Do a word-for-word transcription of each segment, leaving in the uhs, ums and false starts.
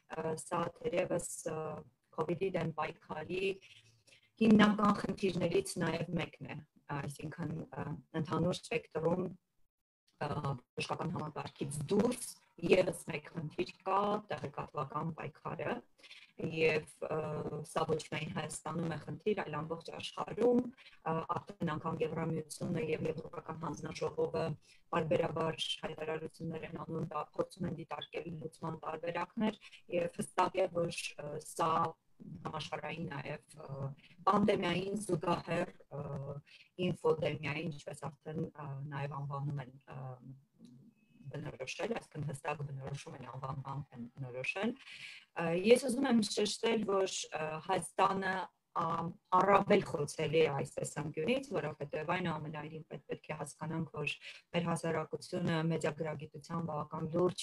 սա թերևս COVID-ի դեմ պայքարի հիմնական խնդիրներից նաև մեկն է, այսինքն ընդհանուր սպեկտրում բժշկական համակարգից դուրս ևս մեկ խնդիր կա տեղեկատվական պայքարը եւ սա ոչ միայն Հայաստանում է խնդիր, այլ ամբողջ աշխարհում, արդեն անգամ Եվրամիությունը եւ Եվրոպական հանձնաժողովը բարբերաբար հայտարարություններ են անում, դա փորձում են դիտարկել լուծման տարբերակներ եւ հստակ է, որ սա համաշխարհային նաև պանդեմիային զուգահեռ ինֆոդեմիային, ինչպես արդեն նաև անվանում են բնորոշել, այսինքն հստակ բնորոշում են անվանման են բնորոշել։ Ես ուզում եմ շեշտել, որ Հայաստանը առավել խոցելի է այս տեսանկյունից, որովհետև այնուամենայնիվ պետք է հասկանանք, որ մեր հասարակությունը մեդիագրագիտության բավական լուրջ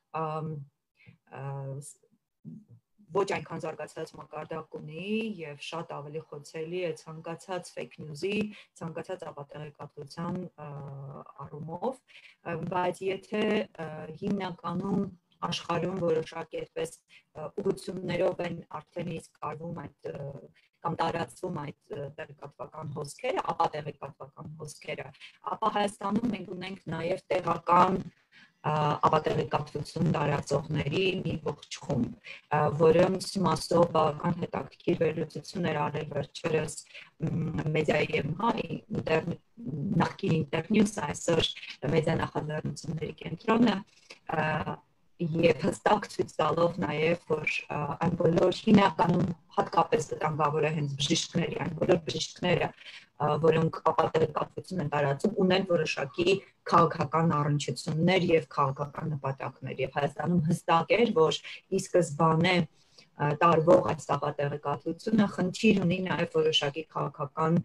ոչ այնքան զարգացած մակարդակ ունի եւ շատ ավելի խոցելի է ցանկացած fake news-ի, ցանկացած ապատեղեկատվության առումով, բայց եթե հիմնականում աշխարհում որոշակի այդպես ուղղություններով են արդեն իսկ արվում այդ կամ տարածվում այդ տեղեկատվական հոսքերը, ապատեղեկատվական հոսքերը, ապա Հայաստանում մենք ունենք նաեւ տեղական ապատեղեկատվություն տարածողների մի ողջ խումբ, որոնց մասով բավական հետաքրքիր վերլուծություն էր արել վերջերս մեդիայի նախկին Ինտերնյուս, այսօր մեդիա նախաձեռնությունների կենտրոնը եւ հստակ ցույց տալով նաեւ, որ այն բոլոր հիմնականում հատկապես վտանգավոր է հենց բժիշկների, այն բոլոր բժիշկները, որոնք ապատեղեկատվություն են տարածում, ունեն որոշակի քաղաքական առնչություններ եւ քաղաքական նպատակներ եւ Հայաստանում հստակ էր, որ ի սկզբանե տարվող այս ապատեղեկատվությունը խնդիր ունի նաեւ որոշակի քաղաքական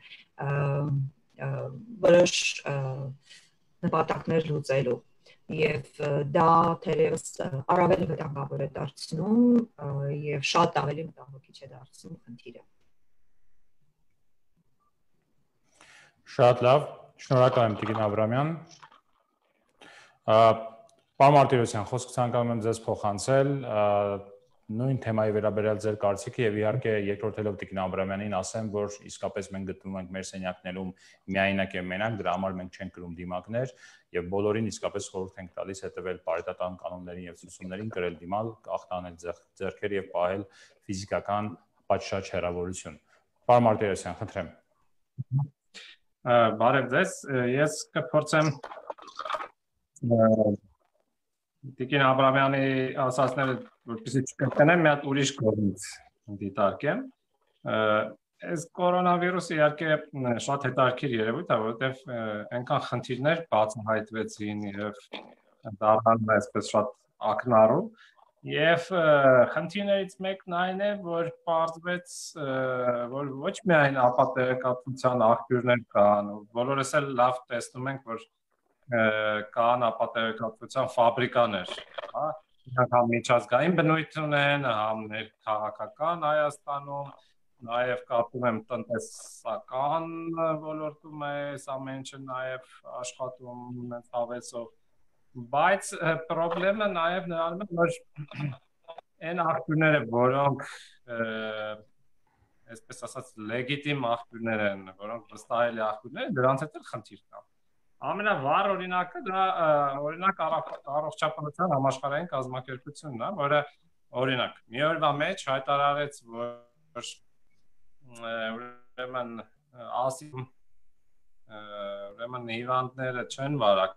որոշ նպատակներ լուծելու եւ դա թերևս առավել վտանգավոր է դարձնում եւ շատ ավելի մտահոգիչ է դարձնում խնդիրը։ Շատ լավ, շնորհակալ եմ Տիգրան Աբրամյան։ Պարոն Մարտիրոսյան, խոսքը ցանկանում եմ ձեզ փոխանցել, նույն թեմայի վերաբերյալ ձեր կարծիքը եւ իհարկե երկրորդելով Տիգրան Աբրամյանին ասեմ, որ իսկապես մենք գտնվում ենք մեր սենյակներում միայնակ եւ մենակ, դրա համար մենք չենք կրում դիմակներ եւ բոլորին իսկապես խորհուրդ ենք տալիս հետեւել պարետական կանոններին եւ ցուցումներին, կրել դիմալ, ախտանել ձեռքեր եւ պահել ֆիզիկական պատշաճ հեռավորություն։ Պարոն Մարտիրոսյան, խնդրեմ։ Բարև ձեզ, ես կփորձեմ Տիգրան Աբրամյանի ասածները որպեսզի չկրկնեմ, մի հատ ուրիշ կողմից դիտարկեմ։ Այս կորոնավիրուսը իհարկե շատ հետաքրքիր երևույթ է, որովհետև այնքան խնդիրներ բացահայտվեցին եւ դառնում է այսպես շատ ակնառու։ Եվ խնդիրներից մեկն այն է, որ պարզվեց, որ ոչ միայն ապատեղեկատվության աղբյուրներ կան, բոլորս էլ լավ տեսնում ենք, որ կան ապատեղեկատվության ֆաբրիկաներ, հա, համ միջազգային բնույթ ունեն, համ ներքաղաքական Հայաստանում, նաև կարծում եմ տնտեսական ոլորտում է այս ամեն ինչը նաև աշխատում է հավեսով, բայց պրոբլեմը նաև նրանում է, որ այն աղբյուրները, որոնք այսպես ասած լեգիտիմ աղբյուրներ են, որոնք վստահելի աղբյուրներ են, դրանց հետ էլ խնդիր կա։ Ամենավառ օրինակը դա օրինակ առողջապահության համաշխարհային կազմակերպությունն է, որը օրինակ մի օրվա մեջ հայտարարեց, որ ուրեմն ասի ուրեմն հիվանդները չեն վարակ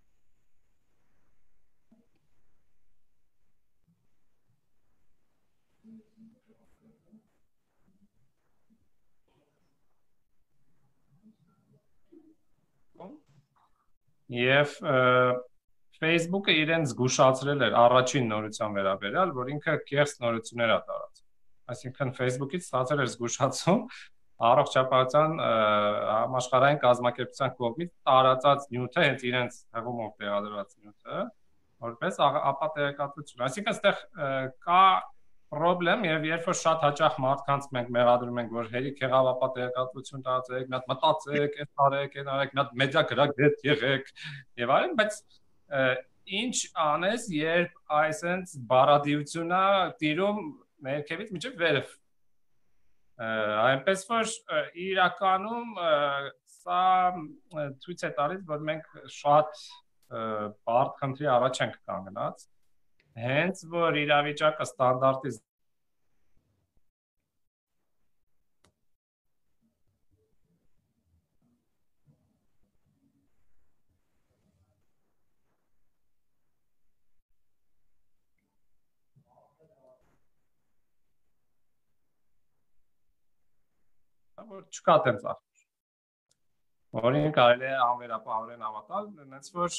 Եվ Facebook-ը իրեն զգուշացրել էր առաջին նորության վերաբերյալ, որ ինքը կեղծ նորություններ է տարածում։ Այսինքն Facebook-ից ստացել էր զգուշացում առողջապահության համաշխարհային կազմակերպության կողմից տարածած նյութը, հենց իրենց հղումով տեղադրված նյութը, որպես ապատեղեկատվություն։ Այսինքն այստեղ կա պրոբլեմ եւ երբ որ շատ հաճախ մարդկանց մենք մեղադրում ենք, որ հերիք եղավ ապատեղեկատվություն տարածեք, մի հատ մտածեք, այս արեք, այն արեք, մի հատ մեդիա գրագետ եղեք եւ այլն, բայց ինչ անես, երբ այսենց բարադիությունա տիրում ներքևից մինչև վերև։ Այնպես որ իրականում սա ցույց է տալիս, որ մենք շատ բարդ խնդրի առաջ ենք կանգնած, հենց որ իրավիճակը ստանդարտից որ չկա տենց ախոր, որին կարելի է անվերապահորեն հավատալ, այնց որ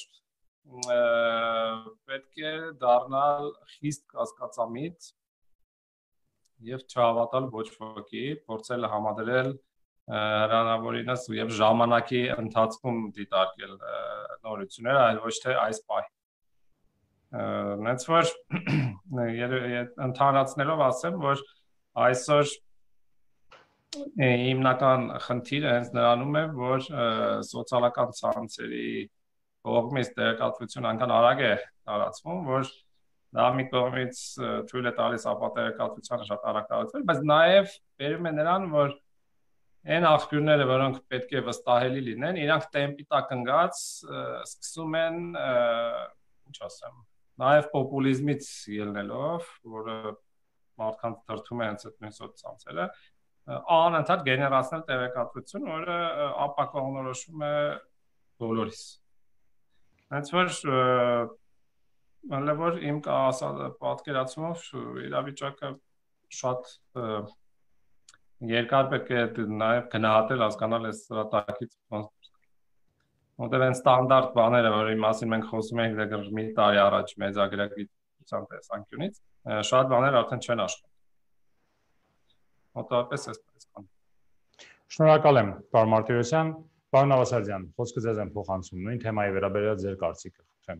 պետք է դառնալ խիստ կասկածամիտ եւ չհավատալ ոչ ոքի, փորձել համադրել հնարավորինս եւ ժամանակի ընթացքում դիտարկել նորությունները, այլ ոչ թե այս պահին։ Այնց որ ընդհանրացնելով ասեմ, որ այսօր հիմնական խնդիրը հենց նրանում է, որ սոցիալական ցանցերի կողմից տեղեկատվություն այնքան արագ է տարածվում, որ դա մի կողմից թույլ է տալիս ապատերեկատվությանը շատ արագ տարածվել, բայց նաև բերում է նրան, որ այն աղբյուրները, որոնք պետք է վստահելի լինեն, իրանք տեմպի տակ ընկած սկսում են, ինչ ասեմ, նաև պոպուլիզմից ելնելով, որը մարդկանց դրդում է հենց այդ նույն սոցցանցերը, անընդհատ գեներացնել տեղեկատվություն, որը ապակողնորոշում է բոլորիս։ Հենց որ որ իմ պատկերացումով իրավիճակը շատ երկար պետք է նաև գնահատել, հասկանալ այս սրատակից որտեղ են ստանդարտ բաները, որի մասին մենք խոսում ենք դեռ մի տարի առաջ մեծագրագիտության տեսանկյունից, շատ բաներ արդեն չեն աշխատում։ Մոտավորապես այսպես կան։ Շնորհակալ եմ, պարոն Մարտիրոսյան, պարոն Նավասարդյան, խոսքը ձեզ եմ փոխանցում, նույն թեմայի վերաբերյալ ձեր կարծիքը, խնդրեմ։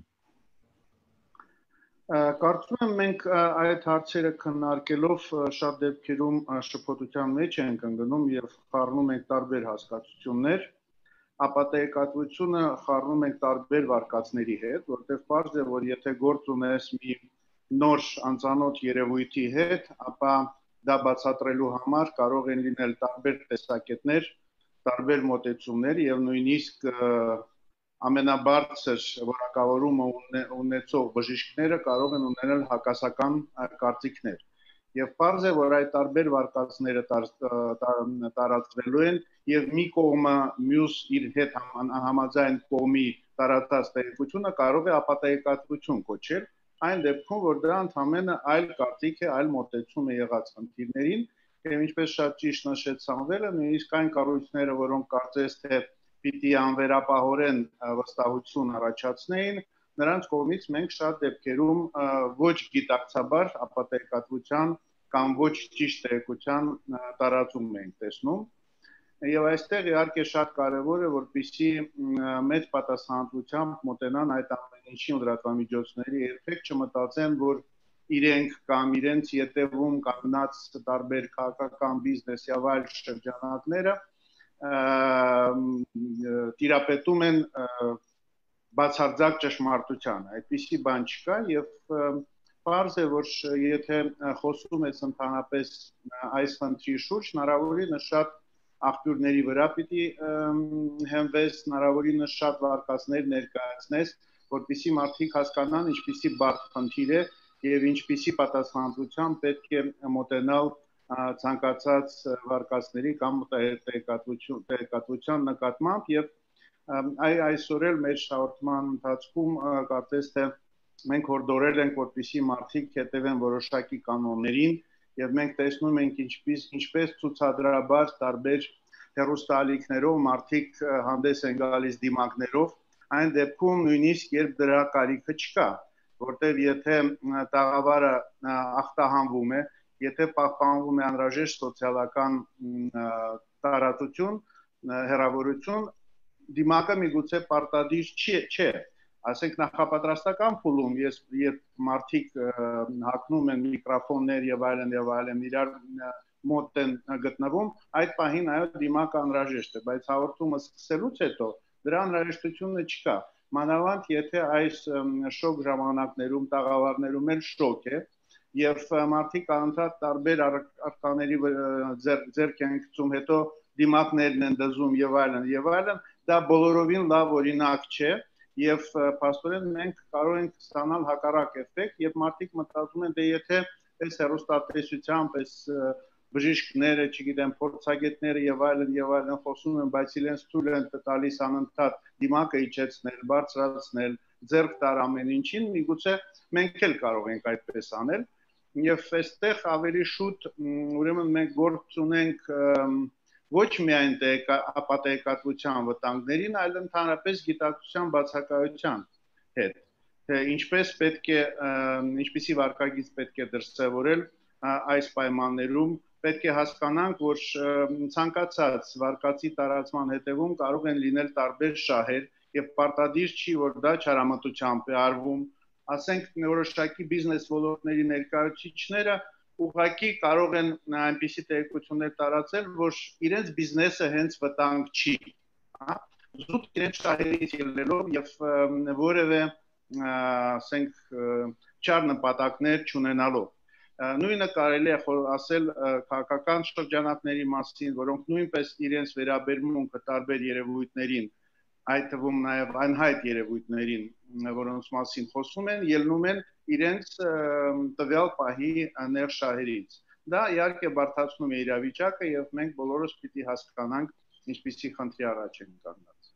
Կարծում եմ մենք այդ հարցերը քննարկելով շատ դեպքերում շփոթության մեջ ենք ընկնում եւ խառնում ենք տարբեր հասկացություններ, ապատեգատվությունը խառնում ենք տարբեր վարկածների հետ, որտեղ պարզ է, որ եթե գործ ունես մի նոր անծանոթ երևույթի հետ, ապա դա բացատրելու համար կարող են լինել տարբեր տեսակետներ, տարբեր մոտեցումներ եւ նույնիսկ ամենաբարձր որակավորումը ունեցող բժիշկները կարող են ունենալ հակասական կարծիքներ։ Եվ պարզ է, որ այդ տարբեր վարկածները տարածվելու են եւ մի կողմը մյուս իր հետ համաձայն կողմի տարածած տեղեկությունը կարող է ապատեգատվություն կոչել, այն դեպքում, որ դրա ընդհանրապես այլ կարծիք է, այլ մոտեցում է եղած խնդիրներին, եւ ինչպես շատ ճիշտ նշեց Սամվելը, նույնիսկ այն կառույցները, որոնք կարծես թե պիտի անվերապահորեն վստահություն առաջացնեին, նրանց կողմից մենք շատ դեպքերում ոչ գիտակցաբար ապատեգատվության կամ ոչ ճիշտ տեղեկության տարածում ենք տեսնում։ Եվ այստեղ իհարկե շատ կարևոր է, որպեսզի մեծ պատասխանատվությամբ մոտենան այդ ամեն ինչի լրատվամիջոցների, երբեք չմտածեն, որ իրենք կամ իրենց ետևում կանգնած տարբեր քաղաքական բիզնես եւ այլ շրջանակները տիրապետում են բացարձակ ճշմարտությանը։ Այդպիսի բան չկա եւ պարզ է, որ եթե խոսում ես ընդհանրապես այս խնդրի շուրջ, հնարավորինս շատ աղբյուրների վրա պիտի հենվես, հնարավորինս շատ վարկածներ ներկայացնես, որպեսզի մարդիկ հասկանան ինչպիսի բարդ խնդիր է եւ ինչպիսի պատասխանատվությամբ պետք է մոտենալ ցանկացած վարկածների կամ տեղեկատվություն տեղեկատվության նկատմամբ եւ այ այսօր էլ մեր հաղորդման ընթացքում կարծես թե մենք հորդորել ենք, որպեսզի մարդիկ հետևեն որոշակի կանոններին եւ մենք տեսնում ենք ինչպես ինչպես ցուցադրաբար տարբեր հեռուստաալիքներով մարդիկ հանդես են գալիս դիմակներով, այն դեպքում նույնիսկ երբ դրա կարիքը չկա, որտեղ եթե տաղավարը ախտահանվում է, եթե պահպանվում է անհրաժեշտ սոցիալական տարածություն, հեռավորություն, դիմակը միգուցե պարտադիր չէ, ասենք նախապատրաստական փուլում, ես երբ մարդիկ հագնում են միկրոֆոններ եւ այլն եւ այլն, իրար մոտ են գտնվում, այդ պահին այո դիմակը անհրաժեշտ է, բայց հաղորդումը սկսելուց հետո դրա անհրաժեշտությունը չկա։ մանավանդ եթե այս շոկ ժամանակներում տաղավարներում էլ շոկ է եւ մարդիկ անընդհատ տարբեր արկաների ձեռք են գցում, հետո դիմակներն են դզում եւ այլն եւ այլն, դա բոլորովին լավ օրինակ չէ եւ փաստորեն մենք կարող ենք ստանալ հակառակ էֆեկտ եւ մարդիկ մտածում են դե եթե այս հեռուստատեսությամբ այս բժիշկները, չգիտեմ, փորձագետները եւ այլն եւ այլն խոսում են, բայց իրենց թույլ են տալիս անընդհատ դիմակը իջեցնել, բարձրացնել, ձեռք տար ամեն ինչին, միգուցե մենք էլ կարող ենք այդպես անել եւ այստեղ ավելի շուտ ուրեմն մենք գործ ունենք ոչ միայն ապատեկատվության վտանգներին, այլ ընդհանրապես գիտակցության բացակայության հետ, թե ինչպես պետք է, ինչպիսի վարքագիծ պետք է դրսևորել այս պայմաններում, պետք է հասկանանք, որ ցանկացած վարկածի տարածման հետևում կարող են լինել տարբեր շահեր եւ պարտադիր չի, որ դա չարամտությամբ է արվում, ասենք որոշակի բիզնես ոլորտների ներկայացուցիչները ուղղակի կարող են այնպիսի տեղեկություններ տարածել, որ իրենց բիզնեսը հենց վտանգ չի, հա, զուտ իրենց շահերից ելնելով եւ որևէ, ասենք, չար նպատակներ չունենալով։ Նույնը կարելի է ասել քաղաքական շրջանակների մասին, որոնք նույնպես իրենց վերաբերմունքը տարբեր երևույթներին, այդ թվում նաև անհայտ երևույթներին, որոնց մասին խոսում են, ելնում են իրենց տվյալ պահի ներշահերից։ Դա իհարկե բարդացնում է իրավիճակը եւ մենք բոլորս պիտի հասկանանք, ինչպիսի խնդրի առաջ ենք կանգնած։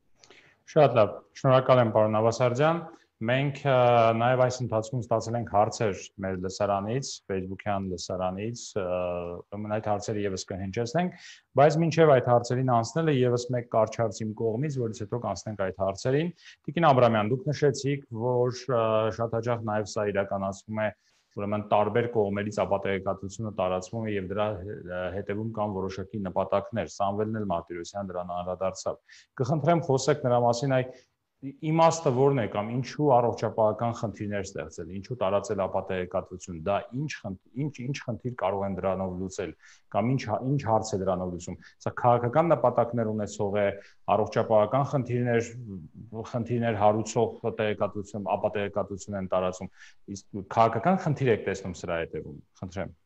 Շատ լավ, շնորհակալ եմ պարոն Նավասարդյան։ Մենք նաև այս ընթացքում ստացել ենք հարցեր մեր լսարանից, Facebook-յան լսարանից, ուրեմն այդ հարցերը եւս կհնչեցնենք, բայց մինչև այդ հարցերին անցնելը եւս մեկ կարճ հարց իմ կողմից, որից հետո կանցնենք այդ հարցերին։ Տիկին Աբրամյան, դուք նշեցիք, որ շատ հաճախ նաև սա իրականացվում է ուրեմն տարբեր կողմերից ապատեգատությունը տարածվում է եւ դրա հետևում կան որոշակի նպատակներ, Սամվելն էլ Մարտիրոսյան դրան անդրադարձավ։ Կխնդրեմ խոսեք նրա մասին, այ իմաստը որն է կամ ինչու առողջապահական խնդիրներ ստեղծել, ինչու տարածել ապատեգատություն, դա ինչ ինչ ինչ խնդիր կարող են դրանով լուծել կամ ինչ ինչ հարց է դրանով լուծում։ Սա քաղաքական նպատակներ ունեցող է, առողջապահական խնդիրներ խնդիրներ հարուցող տեղեկատվություն, ապատեգատություն են տարածում։ Իսկ քաղաքական խնդիր եք տեսնում սրա հետևում, խնդրեմ։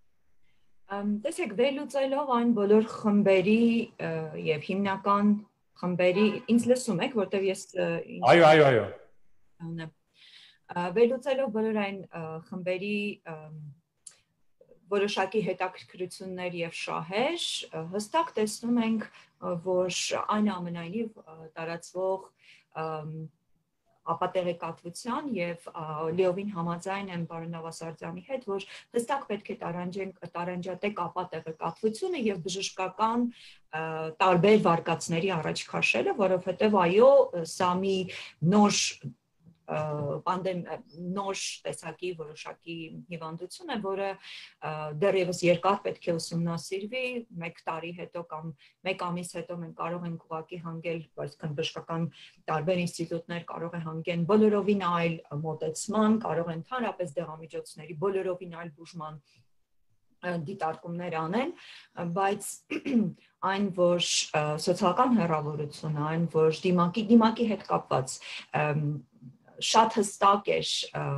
Տեսեք, վերլուծելով այն բոլոր խմբերի եւ հիմնական խմբերի, ինձ լսում եք, որտեվ ես Այո, այո, այո։ Վերլուծելով բոլոր այն խմբերի որոշակի հետաքրքրություններ եւ շահեր, հստակ տեսնում ենք, որ այնուամենայնիվ տարածվող ապատեգատվության եւ լիովին համաձայն եմ պարոն Նավասարդյանի հետ, որ հստակ պետք է տարանջենք տարանջատեք ապատեգատվությունը եւ բժշկական տարբեր վարկածների առաջ քաշելը, որովհետեւ այո, սա մի նոր պանդեմ նոր տեսակի որոշակի հիվանդություն է, որը դեռևս երկար պետք է ուսումնասիրվի, մեկ տարի հետո կամ մեկ ամիս հետո մենք կարող ենք ուղղակի հանգել, այսինքն բժշկական տարբեր ինստիտուտներ կարող է հանգեն բոլորովին այլ մոտեցման, կարող են ընդհանրապես դեղամիջոցների բոլորովին այլ բուժման դիտարկումներ անեն, բայց այն, որ սոցիալական հեռավորությունը, այն, որ դիմակի դիմակի հետ կապված շատ հստակ էր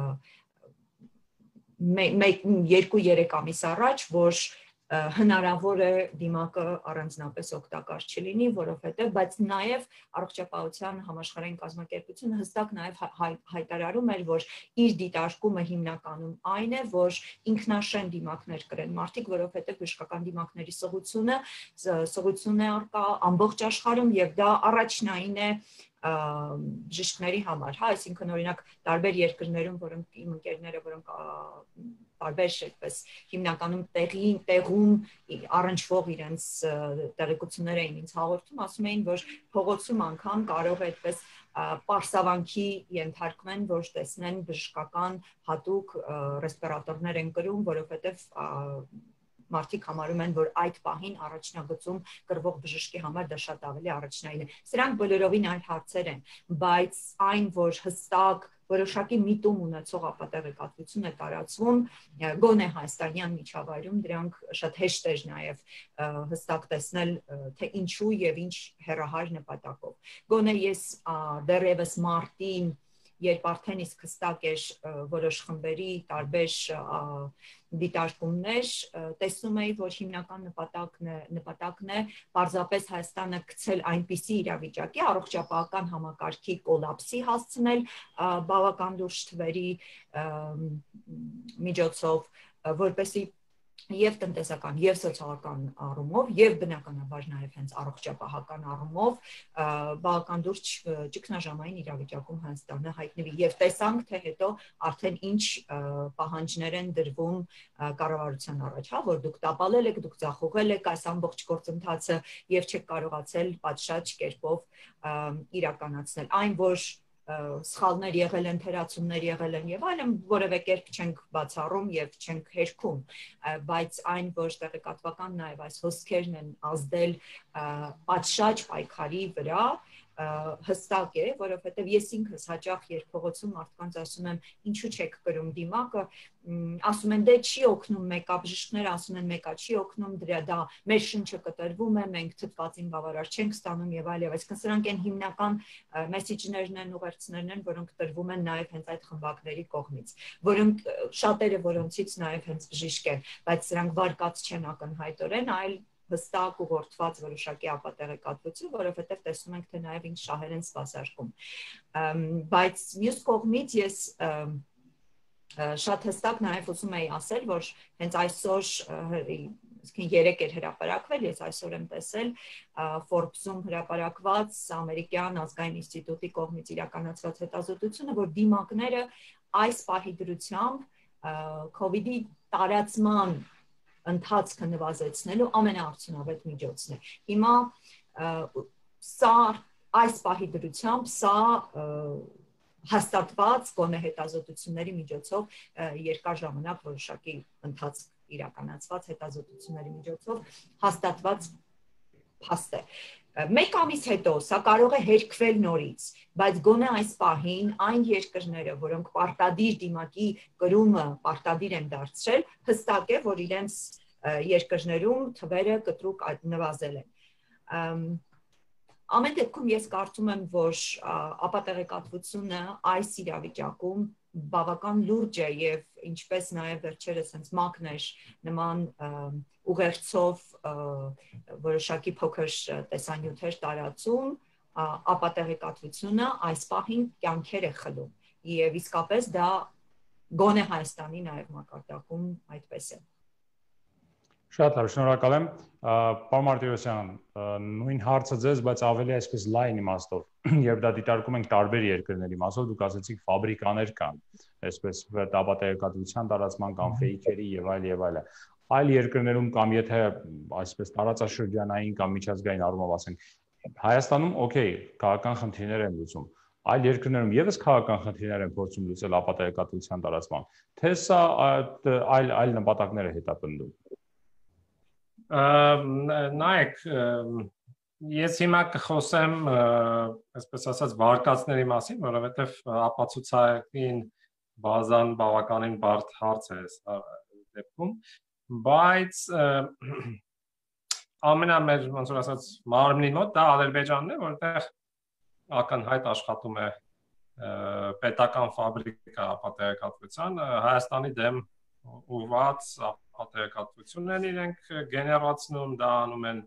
մեկ երկու-երեք ամիս առաջ, որ հնարավոր է դիմակը առանձնապես օգտակար չլինի, որովհետև, բայց նաև առողջապահության համաշխարհային կազմակերպությունը հստակ նաև հայտարարում էր, որ իր դիտարկումը հիմնականում այն է, որ ինքնաշեն դիմակներ կրեն մարդիկ, որովհետև բժշկական դիմակների սղությունը սղություն է առկա ամբողջ աշխարհում եւ դա առաջնային է բժիշկների համար, հա, այսինքն օրինակ տարբեր երկրներում, որոնք իմ ընկերները, որոնք տարբեր այդպես հիմնականում տեղին, տեղում առնչվող իրենց տեղեկություններ էին ինձ հաղորդում, ասում էին, որ փողոցում անգամ կարող է այդպես պարսավանքի ենթարկվեն, որ տեսնեն բժշկական հատուկ ռեսպիրատորներ են կրում, որովհետև մարդիկ համարում են, որ այդ պահին առաջնագծում կրվող բժշկի համար դա շատ ավելի առաջնային է։ Սրանք բոլորովին այլ հարցեր են, բայց այն, որ հստակ որոշակի միտում ունեցող ապատեղեկատվություն է տարածվում գոնե հայաստանյան միջավայրում, դրանք շատ հեշտ էր նաև հստակ տեսնել, թե ինչու եւ ինչ հեռահար նպատակով։ Գոնե ես դեռևս մարտին, երբ արդեն իսկ հստակ էր որոշ խմբերի տարբեր դիտարկումներ, տեսնում էի, որ հիմնական նպատակն է, նպատակն է պարզապես Հայաստանը գցել այնպիսի իրավիճակի, առողջապահական համակարգի կոլապսի հասցնել բավական լուրջ թվերի միջոցով, որպեսզի եւ տնտեսական եւ սոցիալական առումով եւ բնականաբար նաեւ հենց առողջապահական առումով բավական լուրջ ճգնաժամային իրավիճակում Հայաստանը հայտնվի եւ տեսանք թե հետո արդեն ինչ պահանջներ են դրվում կառավարության առաջ, հա, որ դուք տապալել եք, դուք ձախողել եք այս ամբողջ գործընթացը եւ չեք կարողացել պատշաճ կերպով իրականացնել այն, որ սխալներ եղել են, թերացումներ եղել են եւ այլն, որևէ կերպ չենք բացառում եւ չենք հերքում, բայց այն, որ տեղեկատվական նաեւ այս հոսքերն են ազդել պատշաճ պայքարի վրա, հստակ է, որովհետեւ ես ինքս հաճախ երբ փողոցում մարդկանց ասում եմ, ինչու չեք կրում դիմակը, ասում են դե չի օգնում մեկա, բժիշկները ասում են մեկա չի օգնում, դրա դա մեր շնչը կտրվում է, մենք թթվածին բավարար չենք ստանում եւ այլ եւ այսինքն սրանք են հիմնական մեսեջներն են, ուղերձներն են, որոնք տրվում են նաեւ հենց այդ խմբակների կողմից, որոնք շատերը որոնցից նաեւ հենց բժիշկ են, բայց սրանք վարկած չեն ակնհայտորեն, այլ հստակ ուղղորդված որոշակի ապատեղեկատվություն, որովհետև տեսնում ենք, թե նաև ինչ շահեր են սպասարկում։ Բայց մյուս կողմից ես շատ հստակ նաև ուզում էի ասել, որ հենց այսօր իսկին երեք էր հրապարակվել, ես այսօր եմ տեսել Forbes-ում հրապարակված ամերիկյան ազգային ինստիտուտի կողմից իրականացված հետազոտությունը, որ դիմակները այս պահի դրությամբ COVID-ի տարածման ընթացքը նվազեցնելու ամենաարդյունավետ միջոցն է։ Հիմա սա այս պահի դրությամբ սա հաստատված գոնե հետազոտությունների միջոցով երկար ժամանակ որոշակի ընթացք իրականացված հետազոտությունների միջոցով հաստատված փաստ է։ Մեկ ամիս հետո սա կարող է հերքվել նորից, բայց գոնե այս պահին այն երկրները, որոնք պարտադիր դիմակի կրումը պարտադիր են դարձրել, հստակ է, որ իրենց երկրներում թվերը կտրուկ նվազել են։ Ամեն դեպքում ես կարծում եմ, որ ապատեղեկատվությունը այս իրավիճակում բավական լուրջ է եւ ինչպես նաեւ վերջերս հենց մակներ նման ուղերձով որոշակի փոքր տեսանյութեր տարածում, ապատեղեկատվությունը այս պահին կյանքեր է խլում եւ իսկապես դա գոնե Հայաստանի նաեւ մակարդակում այդպես է։ Շատ լավ, շնորհակալ եմ։ Պարոն Մարտիրոսյան, նույն հարցը ձեզ, բայց ավելի այսպես լայն իմաստով, երբ դա դիտարկում ենք տարբեր երկրների մասով, դուք ասացիք ֆաբրիկաներ կան, այսպես ապատեղեկատվության տարածման կամ ֆեյքերի եւ այլ եւ այլը։ Այլ երկրներում կամ եթե այսպես տարածաշրջանային կամ միջազգային առումով ասենք, Հայաստանում օքեյ, քաղաքական խնդիրներ են լուծում, այլ երկրներում եւս քաղաքական խնդիրներ են փորձում լուծել ապատեղեկատվության տարածման, թե սա այլ այլ նպատակներ է հետապնդում։ Նայեք, ես հիմա կխոսեմ, այսպես ասած, վարկածների մասին, որովհետև ապացուցային բազան բավականին բարդ հարց է այս դեպքում, բայց ամենամեծ, ոնց որ ասած, մարմնի մոտ դա Ադրբեջանն է, որտեղ ակնհայտ աշխատում է պետական ֆաբրիկա ապատեղեկատվության, Հայաստանի դեմ ուղղված ապատեղեկատվությունն են իրենք գեներացնում, դա անում են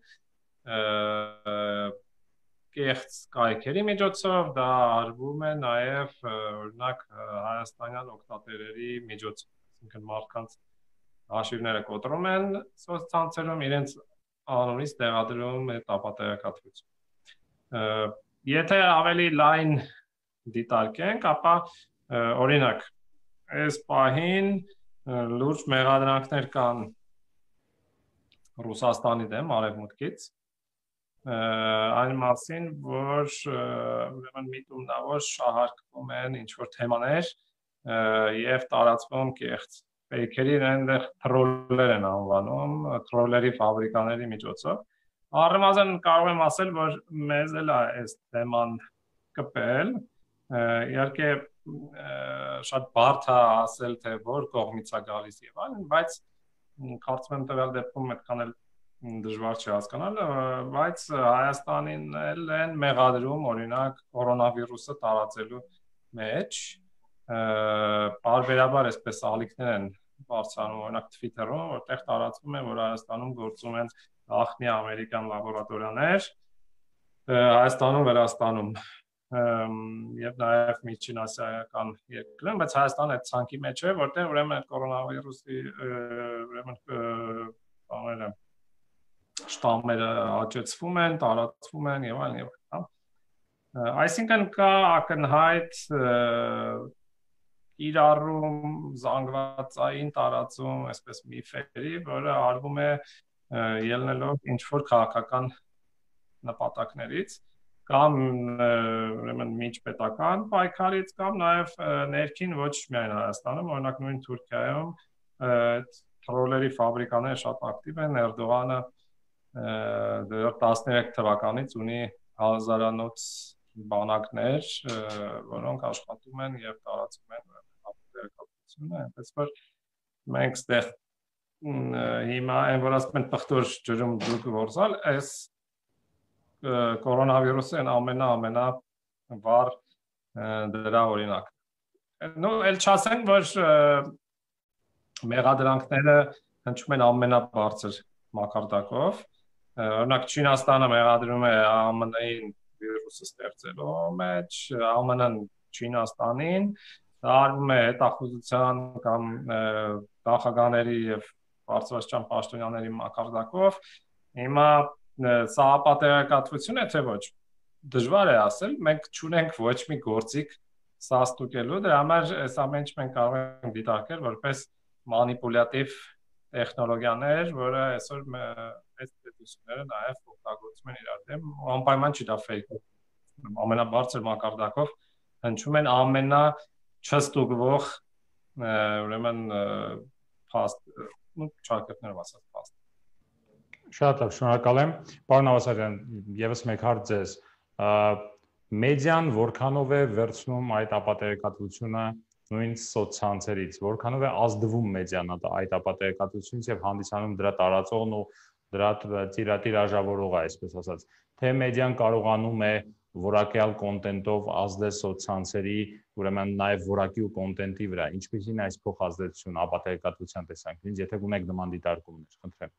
կեղծ կայքերի միջոցով, դա արվում է նաև օրինակ հայաստանյան օգտատերերի միջոցով, այսինքն մարդկանց հաշիվները կոտրում են սոցցանցերում, իրենց անունից տեղադրում այդ ապատեղեկատվություն։ Եթե ավելի լայն դիտարկենք, ապա օրինակ այս պահին լուրջ մեղադրանքներ կան Ռուսաստանի դեմ արևմուտքից, այն մասին, որ ուրեմն միտումնավոր շահարկվում են ինչ-որ թեմաներ եւ տարածվում կեղծ ֆեյքերի, այնտեղ թրոլեր են անվանում, թրոլերի ֆաբրիկաների միջոցով։ Առնվազն կարող եմ ասել, որ մեզ էլ է այս թեման կպել, իհարկե շատ բարդ է ասել թե որ կողմից է գալիս եւ այլն, բայց կարծում եմ տվյալ դեպքում այդքան էլ դժվար չի հասկանալ, բայց Հայաստանին էլ են մեղադրում օրինակ կորոնավիրուսը տարածելու մեջ, բարբերաբար այսպես ալիքներ են բարձրանում օրինակ Twitter-ում, որտեղ տարածվում է, որ Հայաստանում գործում են ախնի ամերիկյան լաբորատորիաներ, Հայաստանում Վրաստանում եւ նաեւ Միջին Ասիական երկրներում, բայց Հայաստանը այդ ցանկի մեջ է, որտեղ ուրեմն կորոնավիրուսի ուրեմն բաները շտամերը աճեցվում են, տարածվում են եւ այլն եւ այլն։ Այսինքն կա ակնհայտ իրարում զանգվածային տարածում, այսպես միֆերի, որը արվում է ելնելով ինչ որ քաղաքական նպատակներից կամ ուրեմն միջպետական պայքարից կամ նաև ներքին ոչ միայն Հայաստանում, օրինակ նույն Թուրքիայում թրոլերի ֆաբրիկաները շատ ակտիվ են, Էրդողանը տասներեք թվականից ունի հազարանոց բանակներ, որոնք աշխատում են եւ տարածում են ապահովությունը, այնպես որ մենք ստեղ հիմա այն որ ասում են պղտոր ջրում դուք գործալ, այս կորոնավիրուսը են ամենա ամենա վառ դրա օրինակ։ Ну, էլ չասենք, որ մեղադրանքները հնչում են ամենաբարձր մակարդակով։ Օրինակ Չինաստանը մեղադրում է ԱՄՆ-ին վիրուսը ստեղծելու մեջ, ԱՄՆ-ն Չինաստանին, դա արվում է հետախուզության կամ նախագահների եւ բարձրաստիճան պաշտոնյաների մակարդակով։ Հիմա սա ապատեգատվություն է թե ոչ, դժվար է ասել, մենք չունենք ոչ մի գործիք սա ստուգելու, դրա համար այս ամեն ինչ մենք կարող ենք դիտարկել որպես մանիպուլյատիվ տեխնոլոգիաներ, որը այսօր այս պետությունները նաև օգտագործում են իրար դեմ, անպայման չի դա fake, ամենաբարձր մակարդակով հնչում են ամենա չստուգվող ուրեմն փաստ, ու ճակատներով ասած փաստ։ Շատ լավ, շնորհակալ եմ։ Պարոն Ավասարյան, եւս մեկ հարց ձեզ։ Մեդիան որքանով է վերցնում այդ ապատեգատվությունը նույն սոցցանցերից, որքանով է ազդվում մեդիան այդ ապատեգատվությունից եւ հանդիսանում դրա տարածողն ու դրա տիրաժավորողը, այսպես ասած, թե մեդիան կարողանում է որակյալ կոնտենտով ազդել սոցցանցերի, ուրեմն նաեւ որակի ու կոնտենտի վրա, ինչպիսին է այս փոխազդեցությունը ապատեգատվության տեսանկյունից, եթե ունեք նման դիտարկումներ, խնդրեմ։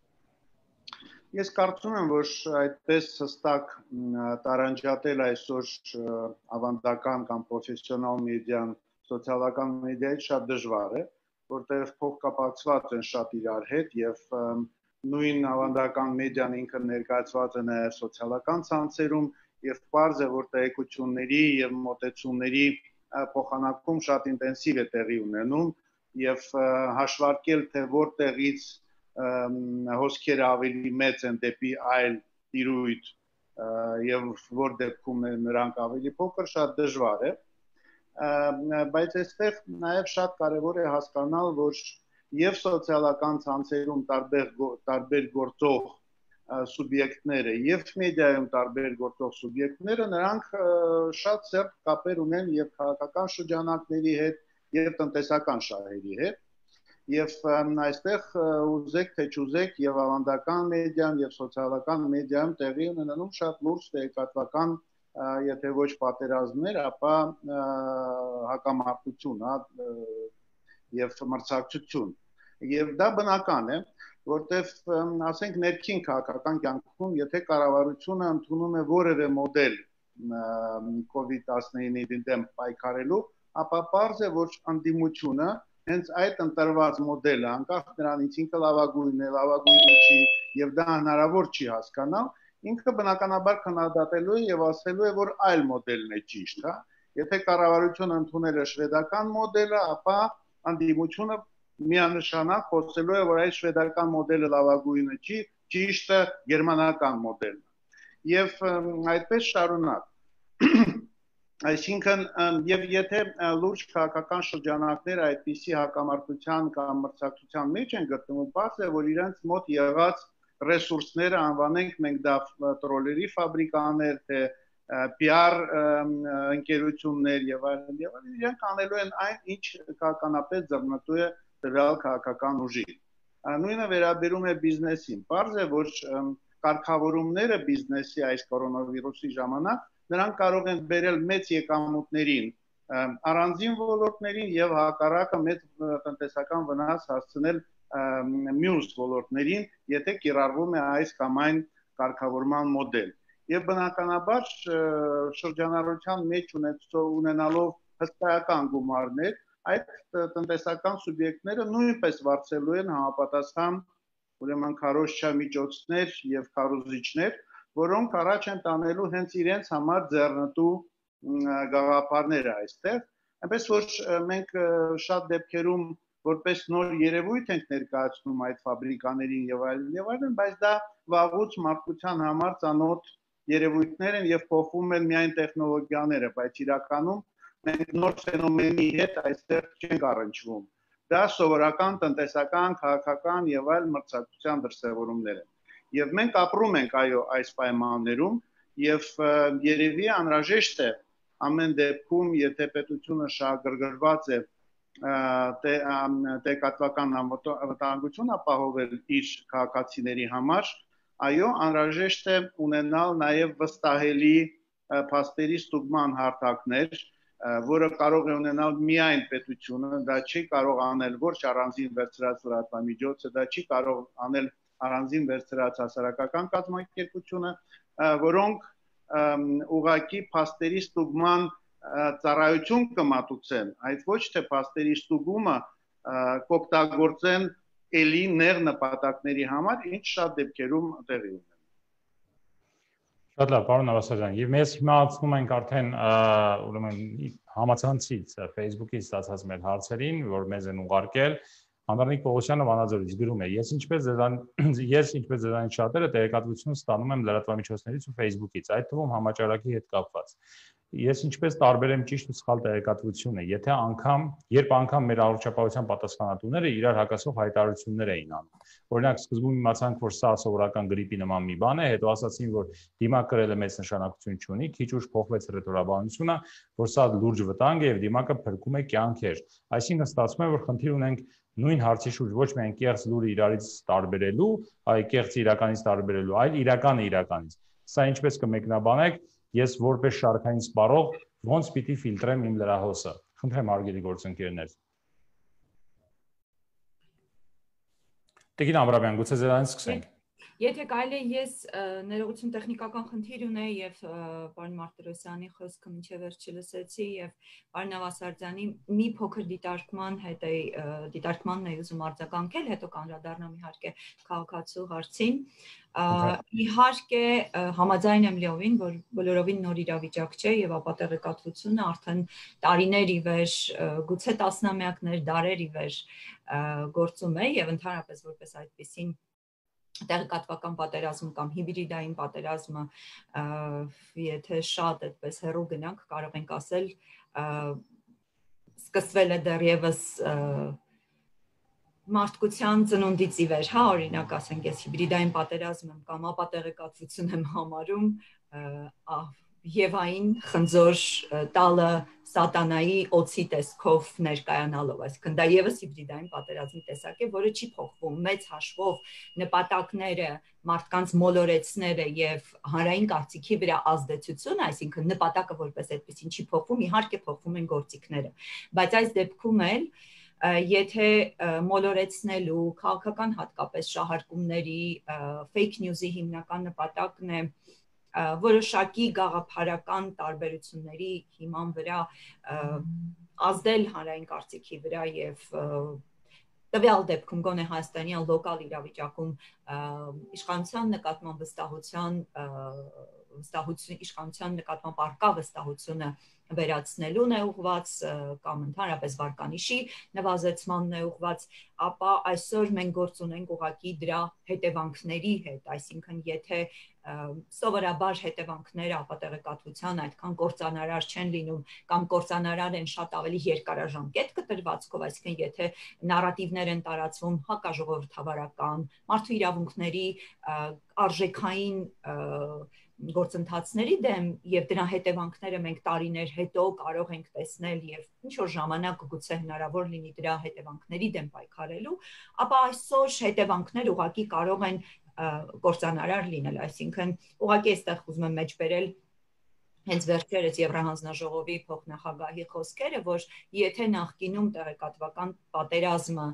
Ես կարծում եմ, որ այդպես հստակ տարանջատել այսօր ավանդական կամ պրոֆեսիոնալ մեդիան սոցիալական մեդիայից շատ դժվար է, որտեղ փոխկապակցված են շատ իրար հետ եւ նույն ավանդական մեդիան ինքը ներկայացված է նաեւ սոցիալական ցանցերում եւ պարզ է, որ տեղեկությունների եւ մոտեցումների փոխանակում շատ ինտենսիվ է տեղի ունենում եւ հաշվարկել թե որտեղից հոսքերը ավելի մեծ են դեպի այլ տիրույթ եւ որ դեպքում նրանք ավելի փոքր, շատ դժվար է, բայց այստեղ նաեւ շատ կարեւոր է հասկանալ, որ եւ սոցիալական ցանցերում տարբեր տարբեր գործող սուբյեկտները եւ մեդիայում տարբեր գործող սուբյեկտները նրանք շատ սերտ կապեր ունեն եւ քաղաքական շրջանակների հետ եւ տնտեսական շահերի հետ եւ այստեղ ուզեք թե չուզեք եւ ավանդական մեդիան եւ սոցիալական մեդիայում տեղի ունենում շատ լուրջ տեղեկատվական, եթե ոչ պատերազմներ, ապա հակամարտություն, հա, եւ մրցակցություն։ Եվ դա բնական է, որտեվ ասենք ներքին քաղաքական կյանքում, եթե կառավարությունը ընդունում է որևէ մոդել COVID տասնինի դեմ պայքարելու, ապա պարզ է, որ անդիմությունը հենց այդ ընտրված մոդելը, անկախ նրանից ինքը լավագույնն է, լավագույնը չի, եւ դա հնարավոր չի հասկանալ, ինքը բնականաբար քննադատելու է եւ ասելու է, որ այլ մոդելն է ճիշտ, հա։ Եթե կառավարությունը ընդունել է շվեդական մոդելը, ապա անդիմությունը միանշանակ խոսելու է, որ այդ շվեդական մոդելը լավագույնը չի, ճիշտը գերմանական մոդելն է։ Եվ այդպես շարունակ։ Այսինքն եւ եթե լուրջ քաղաքական շրջանակները այդպիսի հակամարտության կամ մրցակցության մեջ են գտնվում, բաց է, որ իրենց մոտ եղած ռեսուրսները անվանենք մենք դա տրոլերի ֆաբրիկաներ, թե P R ընկերություններ եւ այլն եւ այլն իրենք անելու են այն, ինչ քաղաքականապես ձեռնտու է տվյալ քաղաքական ուժի։ Նույնը վերաբերում է բիզնեսին։ Պարզ է, որ կարգավորումները բիզնեսի այս կորոնավիրուսի ժամանակ նրանք կարող են բերել մեծ եկամուտներին առանձին ոլորտներին եւ հակառակը մեծ տնտեսական վնաս հասցնել մյուս ոլորտներին, եթե կիրառվում է այս կամ այն կարգավորման մոդել։ Եվ բնականաբար շրջանառության մեջ ունենալով հսկայական գումարներ, այդ տնտեսական սուբյեկտները նույնպես վարձելու են համապատասխան ուրեմն քարոզչամիջոցներ եւ քարոզիչներ, որոնք առաջ են տանելու հենց իրենց համար ձեռնտու գաղափարները այստեղ, այնպես որ մենք շատ դեպքերում որպես նոր երևույթ ենք ներկայացնում այդ ֆաբրիկաներին եւ այլն եւ այլն, բայց դա վաղուց մարդկության համար ծանոթ երևույթներ են եւ փոխվում են միայն տեխնոլոգիաները, բայց իրականում մենք նոր ֆենոմենի հետ այստեղ չենք առնչվում։ Դա սովորական տնտեսական, քաղաքական եւ այլ մրցակցության դրսեւորումներ են։ Եվ մենք ապրում ենք այո այս պայմաններում եւ երևի անհրաժեշտ է ամեն դեպքում, եթե պետությունը շահագրգռված է տեղեկատվական անվտանգություն ապահովել իր քաղաքացիների համար, այո, անհրաժեշտ է ունենալ նաև վստահելի փաստերի ստուգման հարթակներ, որը կարող է ունենալ միայն պետությունը, դա չի կարող անել ոչ առանձին վերցրած լրատվամիջոցը, դա չի կարող անել առանձին վերցրած հասարակական կազմակերպությունը, որոնք ուղղակի փաստերի ստուգման ծառայություն կմատուցեն, այդ ոչ թե փաստերի ստուգումը կօգտագործեն էլի նեղ նպատակների համար, ինչ շատ դեպքերում տեղի ունեն։ Շատ լավ, պարոն Նավասարյան, եւ mēs հիմա անցնում ենք արդեն ուրեմն համացանցից Facebook-ից ստացած մեր հարցերին, որ մեզ են ուղարկել։ Անդրանիկ Պողոսյանը Վանաձորից գրում է. Ես ինչպես ձեզան ես ինչպես ձեզանից շատերը տեղեկատվություն ստանում եմ լրատվամիջոցներից ու Facebook-ից, այդ թվում համաճարակի հետ կապված։ Ես ինչպես տարբերեմ ճիշտ ու սխալ տեղեկատվությունը, եթե անգամ, երբ անգամ մեր առողջապահության պատասխանատուները իրար հակասող հայտարարություններ էին անում։ Օրինակ, սկզբում իմացանք, որ սա սովորական գրիպի նման մի բան է, հետո ասացին, որ դիմակ կրելը մեծ նշանակություն չունի, քիչ ուշ փոխվեց ռետորաբանությունը, որ սա լուրջ վտանգ է եւ դիմակը փրկում է կյանքեր։ Այսինքն ստացվում է, որ խնդիր ունենք նույն հարցի շուրջ ոչ միայն կեղծ լուրը իրարից տարբերելու, այլ կեղծ իրականից տարբերելու, այլ իրականը իրականից։ Սա ինչպես կմեկնաբանեք, ես որպես շարքային սպառող ոնց պիտի ֆիլտրեմ իմ լրահոսը։ Խնդրեմ հարգելի գործընկերներ։ Տիկին Աբրամյան, գուցե ձերանից սկսենք։ Եթե կարելի է ես ներողություն տեխնիկական խնդիր ունեի եւ պարոն Մարտիրոսյանի խոսքը մինչեւ վերջ չլսեցի եւ պարոն Նավասարդյանի մի փոքր դիտարկման հետ է դիտարկմանն է ուզում արձագանքել, հետո կանրադառնամ իհարկե քաղաքացու հարցին։ Իհարկե համաձայն եմ լիովին, որ բոլորովին նոր իրավիճակ չէ եւ ապատեղեկատվությունը արդեն տարիներ ի վեր, գուցե տասնամյակներ, դարեր ի վեր գործում է եւ ընդհանրապես որպես այդպեսին տեղեկատվական պատերազմ կամ հիբրիդային պատերազմը, եթե շատ այդպես հեռու գնանք, կարող ենք ասել, սկսվել է դեռևս մարդկության ծնունդից ի վեր, հա, օրինակ ասենք, ես հիբրիդային պատերազմ եմ կամ ապատեղեկատվություն եմ համարում, Եվային խնձոր տալը սատանայի օծի տեսքով ներկայանալով, այսինքն դա եւս հիբրիդային պատերազմի տեսակ է, որը չի փոխվում, մեծ հաշվով նպատակները, մարդկանց մոլորեցները եւ հանրային կարծիքի վրա ազդեցությունը, այսինքն նպատակը որպես այդպեսին չի փոխվում, իհարկե փոխվում են գործիքները, բայց այս դեպքում էլ եթե մոլորեցնելու քաղաքական հատկապես շահարկումների fake news-ի հիմնական նպատակն է որոշակի գաղափարական տարբերությունների հիման վրա ազդել հանրային կարծիքի վրա եւ տվյալ դեպքում գոնե հայաստանյան լոկալ իրավիճակում իշխանության նկատմամբ վստահության վստահություն իշխանության նկատմամբ արկա վստահությունը վերացնելուն է ուղղված կամ ընդհանրապես վարկանիշի նվազեցմանն է ուղղված, ապա այսօր մենք գործ ունենք ուղղակի դրա հետևանքների հետ, այսինքն եթե սովորաբար հետևանքները ապատեղեկատվության այդքան կործանարար չեն լինում կամ կործանարար են շատ ավելի երկարաժամկետ կտրվածքով, այսինքն եթե նարատիվներ են տարածվում հակաժողովրդավարական, մարդու իրավունքների արժեքային գործընթացների դեմ եւ դրա հետևանքները մենք տարիներ հետո կարող ենք տեսնել եւ ինչ որ ժամանակ գուցե հնարավոր լինի դրա հետևանքների դեմ պայքարելու, ապա այսօր հետևանքները ուղղակի կարող են կործանարար լինել, այսինքն ուղղակի այստեղ ուզում եմ մեջբերել հենց վերջերս Եվրահանձնաժողովի փոխնախագահի խոսքերը, որ եթե նախկինում տեղեկատվական պատերազմը